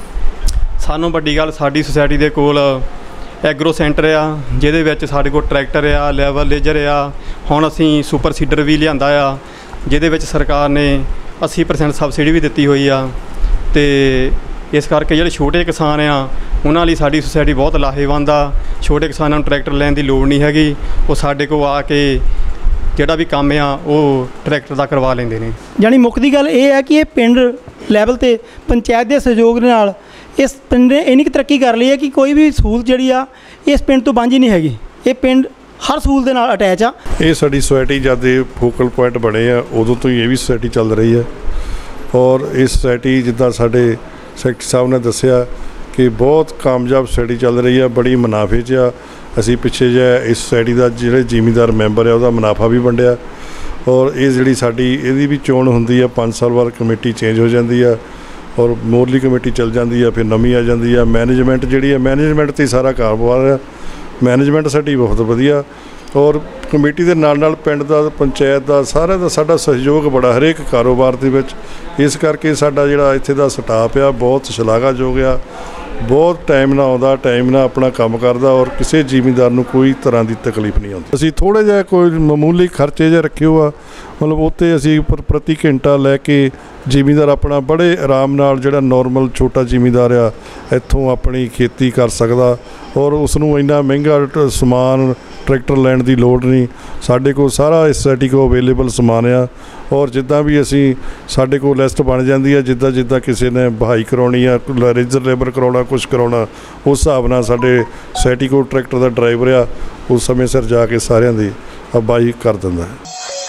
ਸਾਨੂੰ ਵੱਡੀ ਗੱਲ, ਸਾਡੀ ਸੁਸਾਇਟੀ ਦੇ ਕੋਲ ਐਗਰੋ ਸੈਂਟਰ ਆ ਜਿਹਦੇ ਵਿੱਚ ਸਾਡੇ ਕੋਲ ਟਰੈਕਟਰ ਆ, ਲੈਵਲ ਲੇਜਰ ਆ। ਹੁਣ ਅਸੀਂ ਸੁਪਰ ਸੀਡਰ ਵੀ ਲਿਆਂਦਾ ਆ ਜਿਹਦੇ ਵਿੱਚ ਸਰਕਾਰ ਨੇ 80% ਸਬਸਿਡੀ ਵੀ ਦਿੱਤੀ ਹੋਈ ਆ ਤੇ ਇਸ ਕਰਕੇ ਜਿਹੜੇ ਛੋਟੇ ਕਿਸਾਨ ਆ ਉਹਨਾਂ ਲਈ ਸਾਡੀ ਸੁਸਾਇਟੀ ਬਹੁਤ ਲਾਹੇਵੰਦ ਆ। ਛੋਟੇ ਕਿਸਾਨਾਂ ਨੂੰ ਟਰੈਕਟਰ ਲੈਣ ਦੀ ਲੋੜ ਨਹੀਂ ਹੈਗੀ, ਉਹ ਸਾਡੇ ਕੋਲ ਆ ਕੇ ਜਿਹੜਾ ਵੀ ਕੰਮ ਆ ਉਹ ਟਰੈਕਟਰ ਦਾ ਕਰਵਾ ਲੈਂਦੇ ਨੇ। ਯਾਨੀ ਮੁੱਖ ਦੀ ਗੱਲ ਇਹ ਹੈ ਕਿ ਇਹ ਪਿੰਡ ਲੈਵਲ 'ਤੇ ਪੰਚਾਇਤ ਦੇ ਸਹਿਯੋਗ ਦੇ ਨਾਲ ਇਸ ਪਿੰਡ ਨੇ ਇੰਨੀ ਕੁ ਤਰੱਕੀ ਕਰ ਲਈ ਹੈ ਕਿ ਕੋਈ ਵੀ ਸਹੂਲਤ ਜਿਹੜੀ ਆ ਇਸ ਪਿੰਡ ਤੋਂ ਵਾਂਝੀ ਨਹੀਂ ਹੈਗੀ। ਇਹ ਪਿੰਡ ਹਰ ਸਹੂਲਤ ਦੇ ਨਾਲ ਅਟੈਚ ਆ। ਇਹ ਸਾਡੀ ਸੁਸਾਇਟੀ ਜਦ ਦੇ ਫੋਕਲ ਪੁਆਇੰਟ ਬਣੇ ਆ ਉਦੋਂ ਤੋਂ ਹੀ ਇਹ ਵੀ ਸੁਸਾਇਟੀ ਚੱਲ ਰਹੀ ਹੈ ਔਰ ਇਹ ਸੁਸਾਇਟੀ ਜਿੱਦਾਂ ਸਾਡੇ ਸੈਕਟਰੀ ਸਾਹਿਬ ਨੇ ਦੱਸਿਆ ਕਿ ਬਹੁਤ ਕਾਮਯਾਬ ਸੁਸਾਇਟੀ ਚੱਲ ਰਹੀ ਆ, ਬੜੀ ਮੁਨਾਫੇ 'ਚ ਆ। ਅਸੀਂ ਪਿੱਛੇ ਜਿਹਾ ਇਸ ਸੁਸਾਇਟੀ ਦਾ ਜਿਹੜੇ ਜ਼ਿਮੀਂਦਾਰ ਮੈਂਬਰ ਆ ਉਹਦਾ ਮੁਨਾਫਾ ਵੀ ਵੰਡਿਆ ਔਰ ਇਹ ਜਿਹੜੀ ਸਾਡੀ ਇਹਦੀ ਵੀ ਚੋਣ ਹੁੰਦੀ ਆ, 5 ਸਾਲ ਬਾਅਦ ਕਮੇਟੀ ਚੇਂਜ ਹੋ ਜਾਂਦੀ ਆ ਔਰ ਮੋਰਲੀ ਕਮੇਟੀ ਚੱਲ ਜਾਂਦੀ ਆ, ਫਿਰ ਨਵੀਂ ਆ ਜਾਂਦੀ ਆ। ਮੈਨੇਜਮੈਂਟ ਜਿਹੜੀ ਆ, ਮੈਨੇਜਮੈਂਟ 'ਤੇ ਸਾਰਾ ਕਾਰੋਬਾਰ ਆ। ਮੈਨੇਜਮੈਂਟ ਸਾਡੀ ਬਹੁਤ ਵਧੀਆ ਔਰ ਕਮੇਟੀ ਦੇ ਨਾਲ ਪਿੰਡ ਦਾ, ਪੰਚਾਇਤ ਦਾ, ਸਾਰਿਆਂ ਦਾ ਸਾਡਾ ਸਹਿਯੋਗ ਬੜਾ ਹਰੇਕ ਕਾਰੋਬਾਰ ਦੇ ਵਿੱਚ। ਇਸ ਕਰਕੇ ਸਾਡਾ ਜਿਹੜਾ ਇੱਥੇ ਦਾ ਸਟਾਫ ਆ ਬਹੁਤ ਸ਼ਲਾਘਾਯੋਗ ਆ, ਬਹੁਤ ਟਾਈਮ ਨਾਲ ਆਉਂਦਾ, ਟਾਈਮ ਨਾਲ ਆਪਣਾ ਕੰਮ ਕਰਦਾ ਔਰ ਕਿਸੇ ਜ਼ਿਮੀਂਦਾਰ ਨੂੰ ਕੋਈ ਤਰ੍ਹਾਂ ਦੀ ਤਕਲੀਫ ਨਹੀਂ ਆਉਂਦੀ। ਅਸੀਂ ਥੋੜ੍ਹੇ ਜਿਹਾ ਕੋਈ ਮਾਮੂਲੀ ਖਰਚੇ ਜਿਹੇ ਰੱਖੇ ਹੋ ਆ, ਮਤਲਬ ਉੱਤੇ ਅਸੀਂ ਪ੍ਰਤੀ ਘੰਟਾ ਲੈ ਕੇ ਜ਼ਿਮੀਂਦਾਰ ਆਪਣਾ ਬੜੇ ਆਰਾਮ ਨਾਲ ਜਿਹੜਾ ਨੋਰਮਲ ਛੋਟਾ ਜ਼ਿਮੀਂਦਾਰ ਆ ਇੱਥੋਂ ਆਪਣੀ ਖੇਤੀ ਕਰ ਸਕਦਾ ਔਰ ਉਸ ਨੂੰ ਇੰਨਾ ਮਹਿੰਗਾ ਸਮਾਨ ਟਰੈਕਟਰ ਲੈਣ ਦੀ ਲੋੜ ਨਹੀਂ। ਸਾਡੇ ਕੋਲ ਸਾਰਾ ਇਸ ਸੁਸਾਇਟੀ ਕੋਲ ਅਵੇਲੇਬਲ ਸਮਾਨ ਆ ਔਰ ਜਿੱਦਾਂ ਵੀ ਅਸੀਂ ਸਾਡੇ ਕੋਲ ਲਿਸਟ ਬਣ ਜਾਂਦੀ ਆ, ਜਿੱਦਾਂ ਕਿਸੇ ਨੇ ਬਹਾਈ ਕਰਾਉਣੀ ਆ, ਰੇਜ਼ਰ ਲੇਬਰ ਕਰਾਉਣਾ, ਕੁਛ ਕਰਾਉਣਾ, ਉਸ ਹਿਸਾਬ ਨਾਲ ਸਾਡੇ ਸੁਸਾਇਟੀ ਕੋਲ ਟਰੈਕਟਰ ਦਾ ਡਰਾਈਵਰ ਆ, ਉਸ ਸਮੇਂ ਸਿਰ ਜਾ ਕੇ ਸਾਰਿਆਂ ਦੀ ਬਾਈ ਕਰ ਦਿੰਦਾ ਹੈ।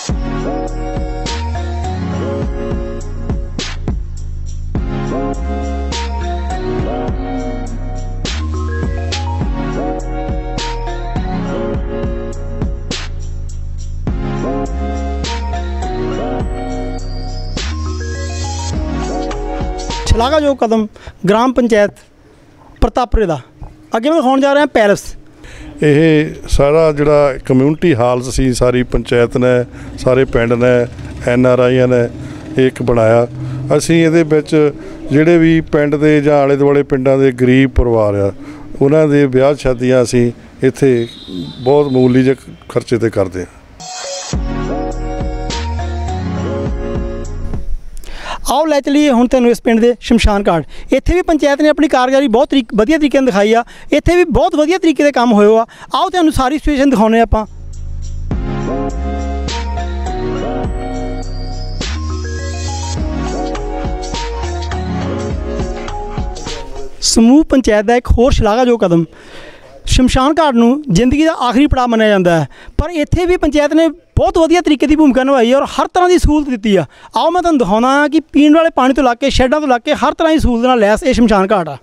ਸ਼ਲਾਘਾਯੋਗ ਕਦਮ ਗ੍ਰਾਮ ਪੰਚਾਇਤ ਪ੍ਰਤਾਪਰੇ ਦਾ। ਅੱਗੇ ਮੈਂ ਦਿਖਾਉਣ ਜਾ ਰਿਹਾ ਪੈਲਸ। ਇਹ ਸਾਰਾ ਜਿਹੜਾ ਕਮਿਊਨਿਟੀ ਹਾਲਸ ਸੀ, ਸਾਰੀ ਪੰਚਾਇਤ ਨੇ, ਸਾਰੇ ਪਿੰਡ ਨੇ, NRI ਨੇ ਇੱਕ ਬਣਾਇਆ। ਅਸੀਂ ਇਹਦੇ ਵਿੱਚ ਜਿਹੜੇ ਵੀ ਪਿੰਡ ਦੇ ਜਾਂ ਆਲੇ ਦੁਆਲੇ ਪਿੰਡਾਂ ਦੇ ਗਰੀਬ ਪਰਿਵਾਰ ਆ ਉਹਨਾਂ ਦੇ ਵਿਆਹ ਸ਼ਾਦੀਆਂ ਅਸੀਂ ਇੱਥੇ ਬਹੁਤ ਮਾਮੂਲੀ ਜਿਹੇ ਖਰਚੇ 'ਤੇ ਕਰਦੇ ਹਾਂ। ਆਓ ਲੈ ਚਲੀਏ ਹੁਣ ਤੁਹਾਨੂੰ ਇਸ ਪਿੰਡ ਦੇ ਸ਼ਮਸ਼ਾਨ ਘਾਟ। ਇੱਥੇ ਵੀ ਪੰਚਾਇਤ ਨੇ ਆਪਣੀ ਕਾਰਗੁਜ਼ਾਰੀ ਬਹੁਤ ਵਧੀਆ ਤਰੀਕੇ ਨਾਲ ਦਿਖਾਈ ਆ। ਇੱਥੇ ਵੀ ਬਹੁਤ ਵਧੀਆ ਤਰੀਕੇ ਦੇ ਕੰਮ ਹੋਏ ਆ। ਆਓ ਤੁਹਾਨੂੰ ਸਾਰੀ ਸਿਚੁਏਸ਼ਨ ਦਿਖਾਉਂਦੇ ਆਪਾਂ। ਸਮੂਹ ਪੰਚਾਇਤ ਦਾ ਇੱਕ ਹੋਰ ਸ਼ਲਾਘਾਯੋਗ ਕਦਮ, ਸ਼ਮਸ਼ਾਨ ਘਾਟ ਨੂੰ ਜ਼ਿੰਦਗੀ ਦਾ ਆਖਰੀ ਪੜਾਅ ਮੰਨਿਆ ਜਾਂਦਾ ਹੈ, ਪਰ ਇੱਥੇ ਵੀ ਪੰਚਾਇਤ ਨੇ ਬਹੁਤ ਵਧੀਆ ਤਰੀਕੇ ਦੀ ਭੂਮਿਕਾ ਨਿਭਾਈ ਔਰ ਹਰ ਤਰ੍ਹਾਂ ਦੀ ਸਹੂਲਤ ਦਿੱਤੀ ਆ। ਆਓ ਮੈਂ ਤੁਹਾਨੂੰ ਦਿਖਾਉਂਦਾ ਹਾਂ ਕਿ ਪੀਣ ਵਾਲੇ ਪਾਣੀ ਤੋਂ ਲੱਗ ਕੇ ਸ਼ੈੱਡਾਂ ਤੋਂ ਲੱਗ ਕੇ ਹਰ ਤਰ੍ਹਾਂ ਦੀ ਸਹੂਲਤ ਨਾਲ ਲੈਸ ਇਹ ਸ਼ਮਸ਼ਾਨ ਘਾਟ ਆ।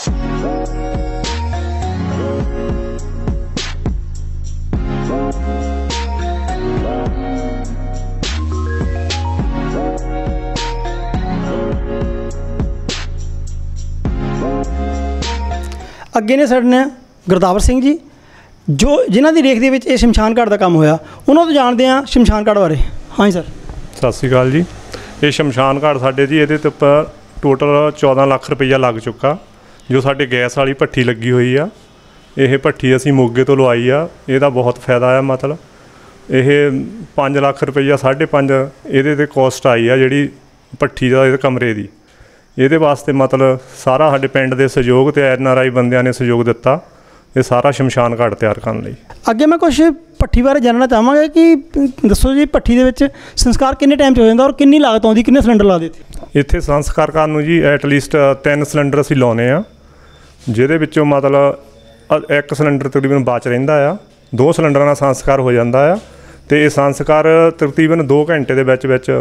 ਅੱਗੇ ਨੇ ਸਾਡੇ ਨੇ ਗੁਰਦਾਵਰ ਸਿੰਘ ਜੀ, ਜਿਨ੍ਹਾਂ ਦੀ ਰੇਖ ਦੇ ਵਿੱਚ ਇਹ ਸ਼ਮਸ਼ਾਨ ਘਾਟ ਦਾ ਕੰਮ ਹੋਇਆ। ਉਹਨਾਂ ਤੋਂ ਜਾਣਦੇ ਹਾਂ ਸ਼ਮਸ਼ਾਨ ਘਾਟ ਬਾਰੇ। ਹਾਂਜੀ ਸਰ। ਸਤਿ ਸ਼੍ਰੀ ਅਕਾਲ ਜੀ। ਇਹ ਸ਼ਮਸ਼ਾਨ ਘਾਟ ਸਾਡੇ ਜੀ, ਇਹਦੇ 'ਤੇ ਉੱਪਰ ਟੋਟਲ 14 ਲੱਖ ਰੁਪਈਆ ਲੱਗ ਚੁੱਕਾ। ਜੋ ਸਾਡੇ ਗੈਸ ਵਾਲੀ ਭੱਠੀ ਲੱਗੀ ਹੋਈ ਆ, ਇਹ ਭੱਠੀ ਅਸੀਂ ਮੋਗੇ ਤੋਂ ਲਵਾਈ ਆ। ਇਹਦਾ ਬਹੁਤ ਫਾਇਦਾ ਆ, ਮਤਲਬ ਇਹ 5 ਲੱਖ ਰੁਪਈਆ 5.5 ਇਹਦੇ 'ਤੇ ਕੋਸਟ ਆਈ ਆ ਜਿਹੜੀ ਭੱਠੀ ਦਾ, ਇਹਦੇ ਕਮਰੇ ਦੀ। ਇਹਦੇ ਵਾਸਤੇ ਮਤਲਬ ਸਾਰਾ ਸਾਡੇ ਪਿੰਡ ਦੇ ਸਹਿਯੋਗ ਅਤੇ NRI ਬੰਦਿਆਂ ਨੇ ਸਹਿਯੋਗ ਦਿੱਤਾ ਇਹ ਸਾਰਾ ਸ਼ਮਸ਼ਾਨ ਘਾਟ ਤਿਆਰ ਕਰਨ ਲਈ। ਅੱਗੇ ਮੈਂ ਕੁਛ ਭੱਠੀ ਬਾਰੇ ਜਾਣਨਾ ਚਾਹਾਂਗਾ ਕਿ ਦੱਸੋ ਜੀ, ਭੱਠੀ ਦੇ ਵਿੱਚ ਸੰਸਕਾਰ ਕਿੰਨੇ ਟਾਈਮ 'ਚ ਹੋ ਜਾਂਦਾ ਔਰ ਕਿੰਨੀ ਲਾਗਤ ਆਉਂਦੀ, ਕਿੰਨੇ ਸਿਲੰਡਰ ਲਾ ਦਿੱਤੇ? ਇੱਥੇ ਸੰਸਕਾਰ ਕਰਨ ਨੂੰ ਜੀ ਐਟਲੀਸਟ 3 ਸਿਲੰਡਰ ਅਸੀਂ ਲਾਉਂਦੇ ਹਾਂ, ਜਿਹਦੇ ਵਿੱਚੋਂ ਮਤਲਬ 1 ਸਿਲੰਡਰ ਤਕਰੀਬਨ ਬਚ ਰਹਿੰਦਾ ਆ 2 ਸਿਲੰਡਰਾਂ ਨਾਲ ਸੰਸਕਾਰ ਹੋ ਜਾਂਦਾ ਆ ਤੇ ਇਹ ਸੰਸਕਾਰ ਤਕਰੀਬਨ 2 ਘੰਟੇ ਦੇ ਵਿੱਚ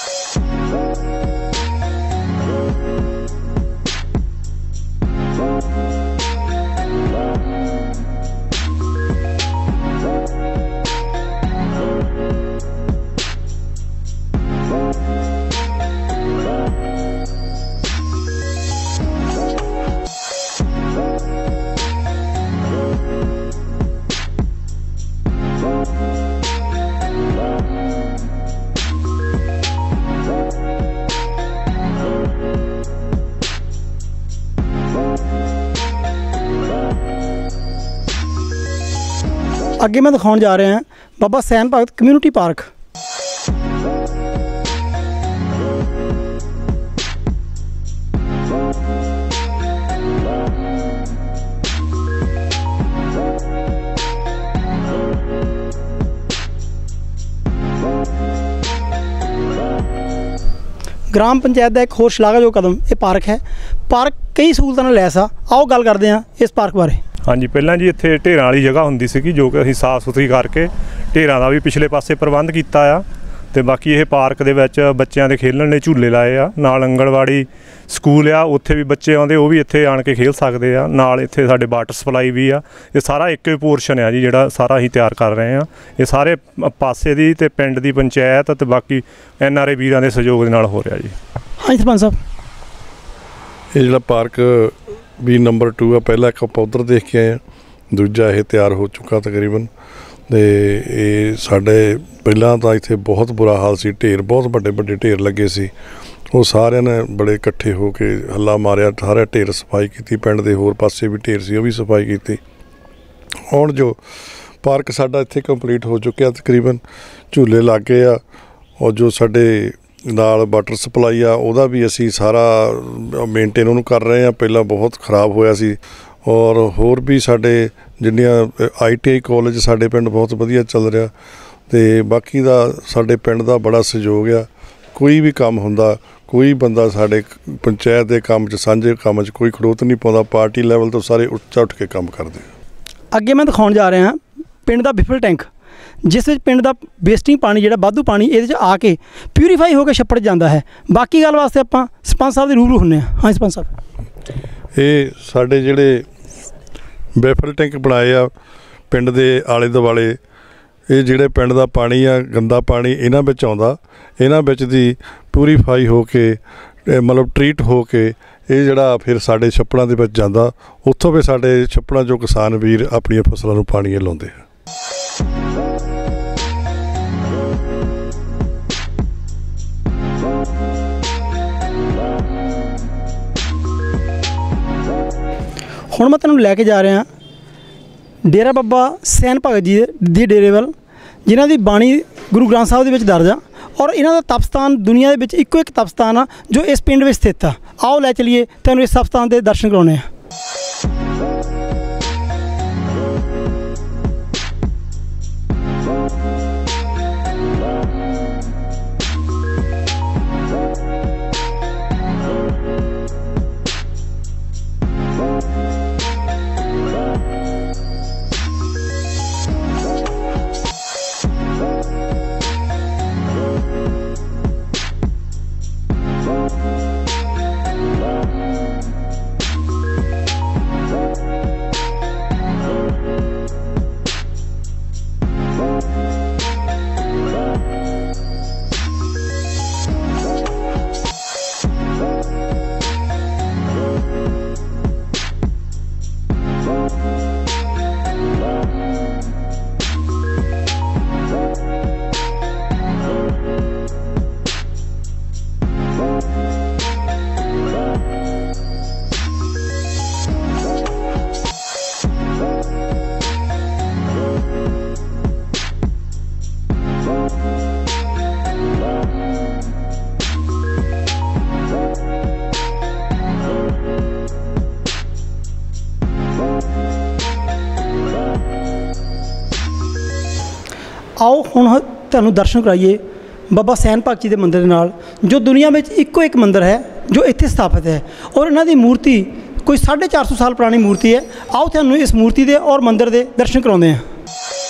ਅੱਗੇ ਮੈਂ ਦਿਖਾਉਣ ਜਾ ਰਿਹਾ ਬਾਬਾ ਸੈਨ ਭਗਤ ਕਮਿਊਨਿਟੀ ਪਾਰਕ। ग्राम पंचायत का एक होर शलाघायोग कदम ये पार्क है। पार्क कई सहूलतां नाल लैस आ। आओ गल करते हैं इस पार्क बारे। हाँ जी, पहला जी इत्थे ढेरां वाली जगह हुंदी सीगी जो कि असीं साफ सुथरी करके ढेरां दा भी पिछले पासे प्रबंध कीता आ ते बाकी ये पार्क दे विच बच्चों के खेलण लई झूले लाए आ। नाल आंगणवाड़ी स्कूल आ, उत्थे भी बच्चे आउंदे वो भी इत्थे आण के खेल सकते आ। नाल इत्थे साडे वाटर सप्लाई भी आ। ये सारा एक पोर्शन है जी जिहड़ा सारा असीं तैयार कर रहे हैं। ये सारे पासे दी ते पिंड दी पंचायत ते बाकी NRA वीरां दे सहयोग दे नाल हो रहा जी। हाँ जी सरपंच साहब, ये जिहड़ा पार्क भी नंबर 2 आ, पहला एक आपां उधर देख के आए हैं, दूजा ये तैयार हो चुका तकरीबन। तो ये साढ़े पहला तो इत्थे बहुत बुरा हाल सी, ढेर बहुत बड़े बड़े ढेर लगे सी। वो सारे ने बड़े इकट्ठे हो के हल्ला मारिया, सारे ढेर सफाई की, पिंड के होर पासे भी ढेर सी वो भी सफाई की। हुण जो पार्क साडा इत्थे कंप्लीट हो चुका तकरीबन, झूले लग गए आ और जो साडे नाल वाटर सप्लाई आ उहदा भी असी सारा मेनटेन उहनूं कर रहे हैं। पहला बहुत खराब होया सी और होर भी साडे जिन्नियां ITI कॉलेज साडे पिंड बहुत वधिया चल रहा ते बाकी दा साडे पिंड दा बड़ा सहयोग आ। कोई भी काम हुंदा, कोई बंदा साडे पंचायत दे काम च सांझे काम च कोई खड़ोत नहीं पाउंदा, पार्टी लैवल तो सारे उठ के काम करदे। अगे मैं दिखाउण जा रहा पिंड दा बिफल टैंक, जिस विच पिंड दा वेस्टिंग पानी जिहड़ा वाधू पानी इहदे च आके प्यूरीफाई होकर छप्पड़ जाता है। बाकी गल वास्ते आपां सरपंच साहब दे रूबरू हुंदे हां। हाँ सरपंच साहब, ये साडे जिहड़े बिफल टैंक बनाए आ पिंड दे आले दुआले, ये जिहड़े पिंड दा पानी आ गंदा पानी इन्हां विच आउंदा, इन्हां विच दी प्यूरीफाई हो के मतलब ट्रीट हो के ये जिहड़ा फिर साडे छप्पड़ां दे विच जांदा, उत्थों भी साडे छप्पड़ां जो किसान वीर अपनी फसलों नूं पानी लाउंदे आ। हुण मैं तुहानूं लैके जा रहा डेरा बाबा सैन भगत जी दे डेरे वाल, जिन्हां दी बाणी गुरु ग्रंथ साहिब दे विच दर्ज आ और इन्हां दा तपस्थान दुनिया दे विच इक्को एक तपस्थान आ जो इस पिंड विच स्थित आ। आओ लै चलिए तुहानूं इस तपस्थान दे दर्शन कराउने आ। आओ हुण तुहानूं दर्शन कराइए बाबा सैन भगत जी के मंदिर दे नाल, जो दुनिया में इक्को एक मंदिर है जो इत्थे स्थापित है और इन्हां दी मूर्ति कोई 450 साल पुरानी मूर्ति है। आओ तुहानूं इस मूर्ति दे और मंदिर दे दर्शन कराउंदे हां।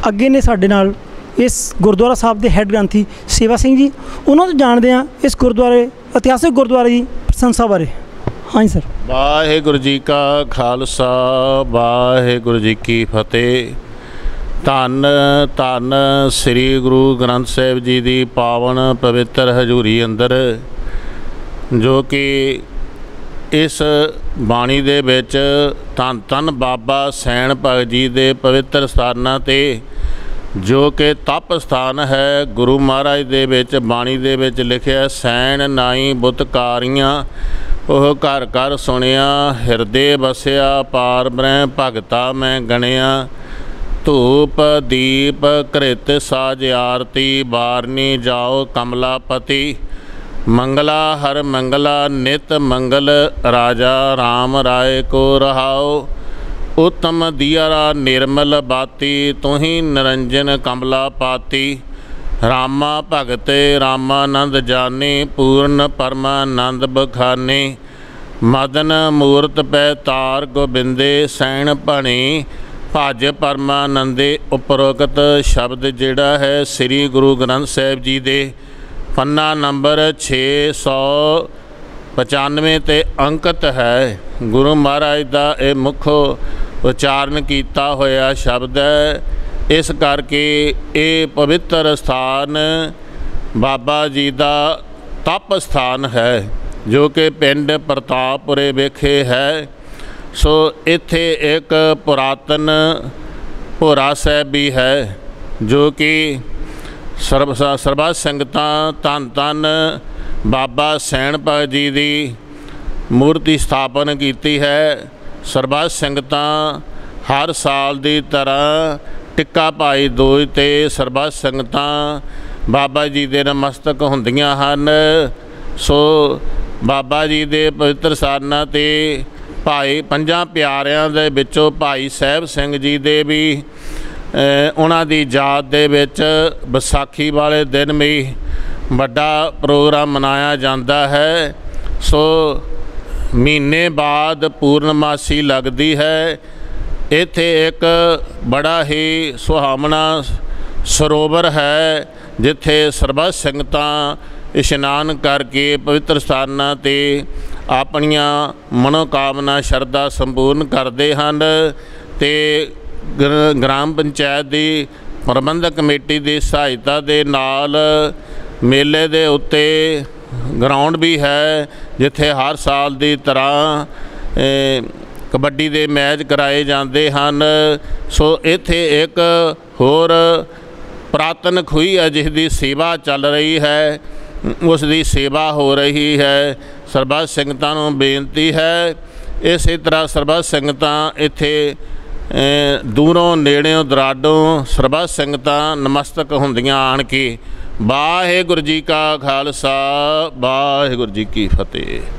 ਅੱਗੇ ਨੇ ਸਾਡੇ ਨਾਲ ਇਸ ਗੁਰਦੁਆਰਾ ਸਾਹਿਬ ਦੇ ਹੈੱਡ ਗ੍ਰੰਥੀ ਸੇਵਾ ਸਿੰਘ ਜੀ, ਉਹਨਾਂ ਤੋਂ ਜਾਣਦੇ ਹਾਂ ਇਸ ਗੁਰਦੁਆਰੇ ਇਤਿਹਾਸਿਕ ਗੁਰਦੁਆਰੇ ਦੀ ਪ੍ਰਸ਼ੰਸਾ ਬਾਰੇ। ਹਾਂਜੀ ਸਰ। ਵਾਹਿਗੁਰੂ ਜੀ ਕਾ ਖਾਲਸਾ, ਵਾਹਿਗੁਰੂ ਜੀ ਕੀ ਫਤਿਹ। ਧੰਨ ਧੰਨ ਸ੍ਰੀ ਗੁਰੂ ਗ੍ਰੰਥ ਸਾਹਿਬ ਜੀ ਦੀ ਪਾਵਨ ਪਵਿੱਤਰ ਹਜ਼ੂਰੀ ਅੰਦਰ, ਜੋ ਕਿ ਇਸ ਬਾਣੀ ਦੇ ਵਿੱਚ ਧੰਨ ਧੰਨ ਬਾਬਾ ਸੈਣ ਭਗਤ ਜੀ ਦੇ ਪਵਿੱਤਰ ਸਥਾਨਾਂ 'ਤੇ, ਜੋ ਕਿ ਤਪ ਸਥਾਨ ਹੈ, ਗੁਰੂ ਮਹਾਰਾਜ ਦੇ ਵਿੱਚ ਬਾਣੀ ਦੇ ਵਿੱਚ ਲਿਖਿਆ, ਸੈਣ ਨਾਈ ਬੁੱਤਕਾਰੀਆਂ ਉਹ ਘਰ ਘਰ ਸੁਣਿਆ, ਹਿਰਦੇ ਵਸਿਆ ਪਾਰ ਬ੍ਰਹਿ ਭਗਤਾ ਮੈਂ ਗਣਿਆ, ਧੂਪ ਦੀਪ ਘ੍ਰਿਤ ਸਾਜ ਆਰਤੀ, ਬਾਰਨੀ ਜਾਓ ਕਮਲਾਪਤੀ, ਮੰਗਲਾ ਹਰ ਮੰਗਲਾ ਨਿਤ ਮੰਗਲ, ਰਾਜਾ ਰਾਮ ਰਾਏ ਕੋ ਰਹਾਓ, उत्तम दियारा निर्मल बाती, तुही निरंजन कमला पाती, रामा भगत रामानंद जाने, पूर्ण परमानंद बखाने, मदन मूर्त पै तार गोबिंदे, सैन भणी भज परमानंदे। उपरोक्त शब्द जिहड़ा है श्री गुरु ग्रंथ साहिब जी दे पन्ना नंबर 695 ते अंकित है। गुरु महाराज का यह मुख उच्चारण किया होया शब्द है, इस करके ये पवित्र स्थान बाबा जी का तप स्थान है, जो कि पिंड प्रतापपुरे विखे है। सो इत्थे एक पुरातन भोरा साहिब भी है, जो कि सरबत संगतां धन धन बाबा सैण भगत जी की मूर्ति स्थापन की है। सरबत संगतां हर साल की तरह टिक्का भाई दोज ते सरबत संगतां बाबा जी दे नमस्तक हुंदियां हन। सो बाबा जी दे पवित्र स्थानां ते भाई पंजां प्यारियां दे विचों भाई साहिब सिंह जी दे भी उन्हां दी याद दे विच विसाखी वाले दिन भी वड्डा प्रोग्राम मनाया जाता है। सो महीने बाद पूर्णमासी लगती है। इत्थे एक बड़ा ही सुहावना सरोवर है, जिथे सरबत संगतां इशनान करके पवित्र स्थानां ते अपनियां मनोकामना शरधा संपूर्ण करते हैं। ते ग्राम पंचायत की प्रबंधक कमेटी की सहायता के नाल मेले दे उत्ते ग्राउंड भी है, जिथे हर साल की तरह कबड्डी के मैच कराए जाते हैं। सो इत्थे एक होर पुरातन खूही है, जिसकी सेवा चल रही है, उसकी सेवा हो रही है। सरबत संगतां नूं बेनती है, इस तरह सरबत संगतां इत्थे दूरों नेड़ों दराडों सरबत संगतां नमस्तक हुंदियां आण के। वाहिगुरू जी का खालसा, वाहिगुरू जी की फतेह।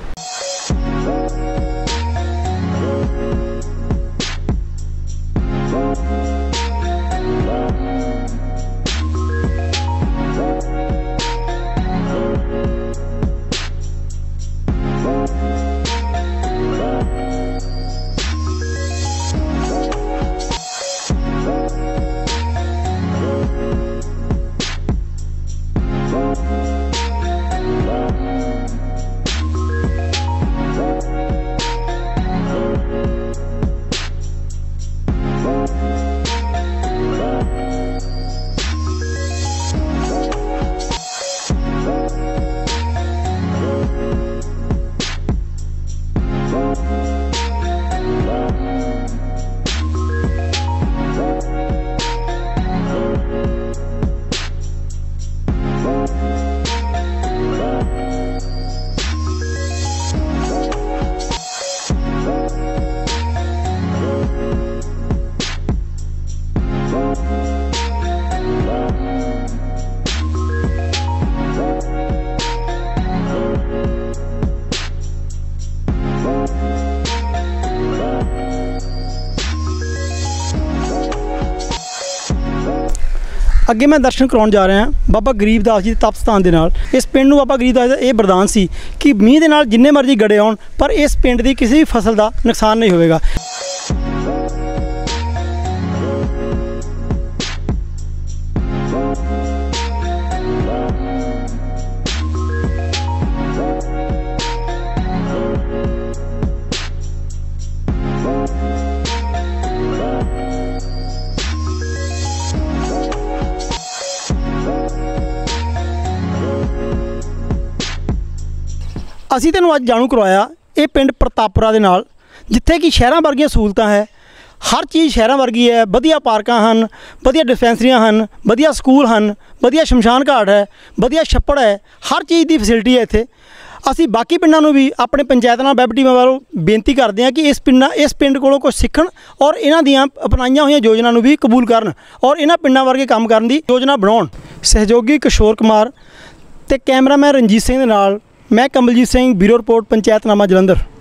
ਅੱਗੇ ਮੈਂ ਦਰਸ਼ਨ ਕਰਾਉਣ ਜਾ ਰਿਹਾ ਬਾਬਾ ਗਰੀਬਦਾਸ ਜੀ ਦੇ ਤਪ ਸਥਾਨ ਦੇ ਨਾਲ। ਇਸ ਪਿੰਡ ਨੂੰ ਬਾਬਾ ਗਰੀਬਦਾਸ ਦਾ ਇਹ ਵਰਦਾਨ ਸੀ ਕਿ ਮੀਂਹ ਦੇ ਨਾਲ ਜਿੰਨੇ ਮਰਜ਼ੀ ਗੜੇ ਆਉਣ, ਪਰ ਇਸ ਪਿੰਡ ਦੀ ਕਿਸੇ ਵੀ ਫਸਲ ਦਾ ਨੁਕਸਾਨ ਨਹੀਂ ਹੋਵੇਗਾ। ਅਸੀਂ ਤੈਨੂੰ ਅੱਜ ਜਾਣੂ ਕਰਵਾਇਆ ਇਹ ਪਿੰਡ ਪ੍ਰਤਾਪਪੁਰਾ ਦੇ ਨਾਲ, ਜਿੱਥੇ ਕਿ ਸ਼ਹਿਰਾਂ ਵਰਗੀਆਂ ਸਹੂਲਤਾਂ ਹੈ। हर चीज़ शहरों वर्गी है, वधिया पार्कां हैं, वधिया डिस्पेंसरियां हैं, वधिया स्कूल हैं, वधिया शमशान घाट है, वधिया छप्पड़ है, हर चीज़ की फैसिलिटी है इत्थे। ਅਸੀਂ बाकी पिंडों भी अपने पंचायत नाल वैब टीमां वालों बेनती करते हैं कि इस पिंड कोलों कुछ सीखण और इन्हां दियां अपनाईयां होईयां योजना नूं भी कबूल करन और इन्हां पिंडां वर्गे काम करन दी योजना बनाउण। सहयोगी किशोर कुमार ते कैमरामैन रंजीत सिंह दे नाल मैं कमलजीत सिंह, ब्यूरो रिपोर्ट पंचायतनामा जलंधर।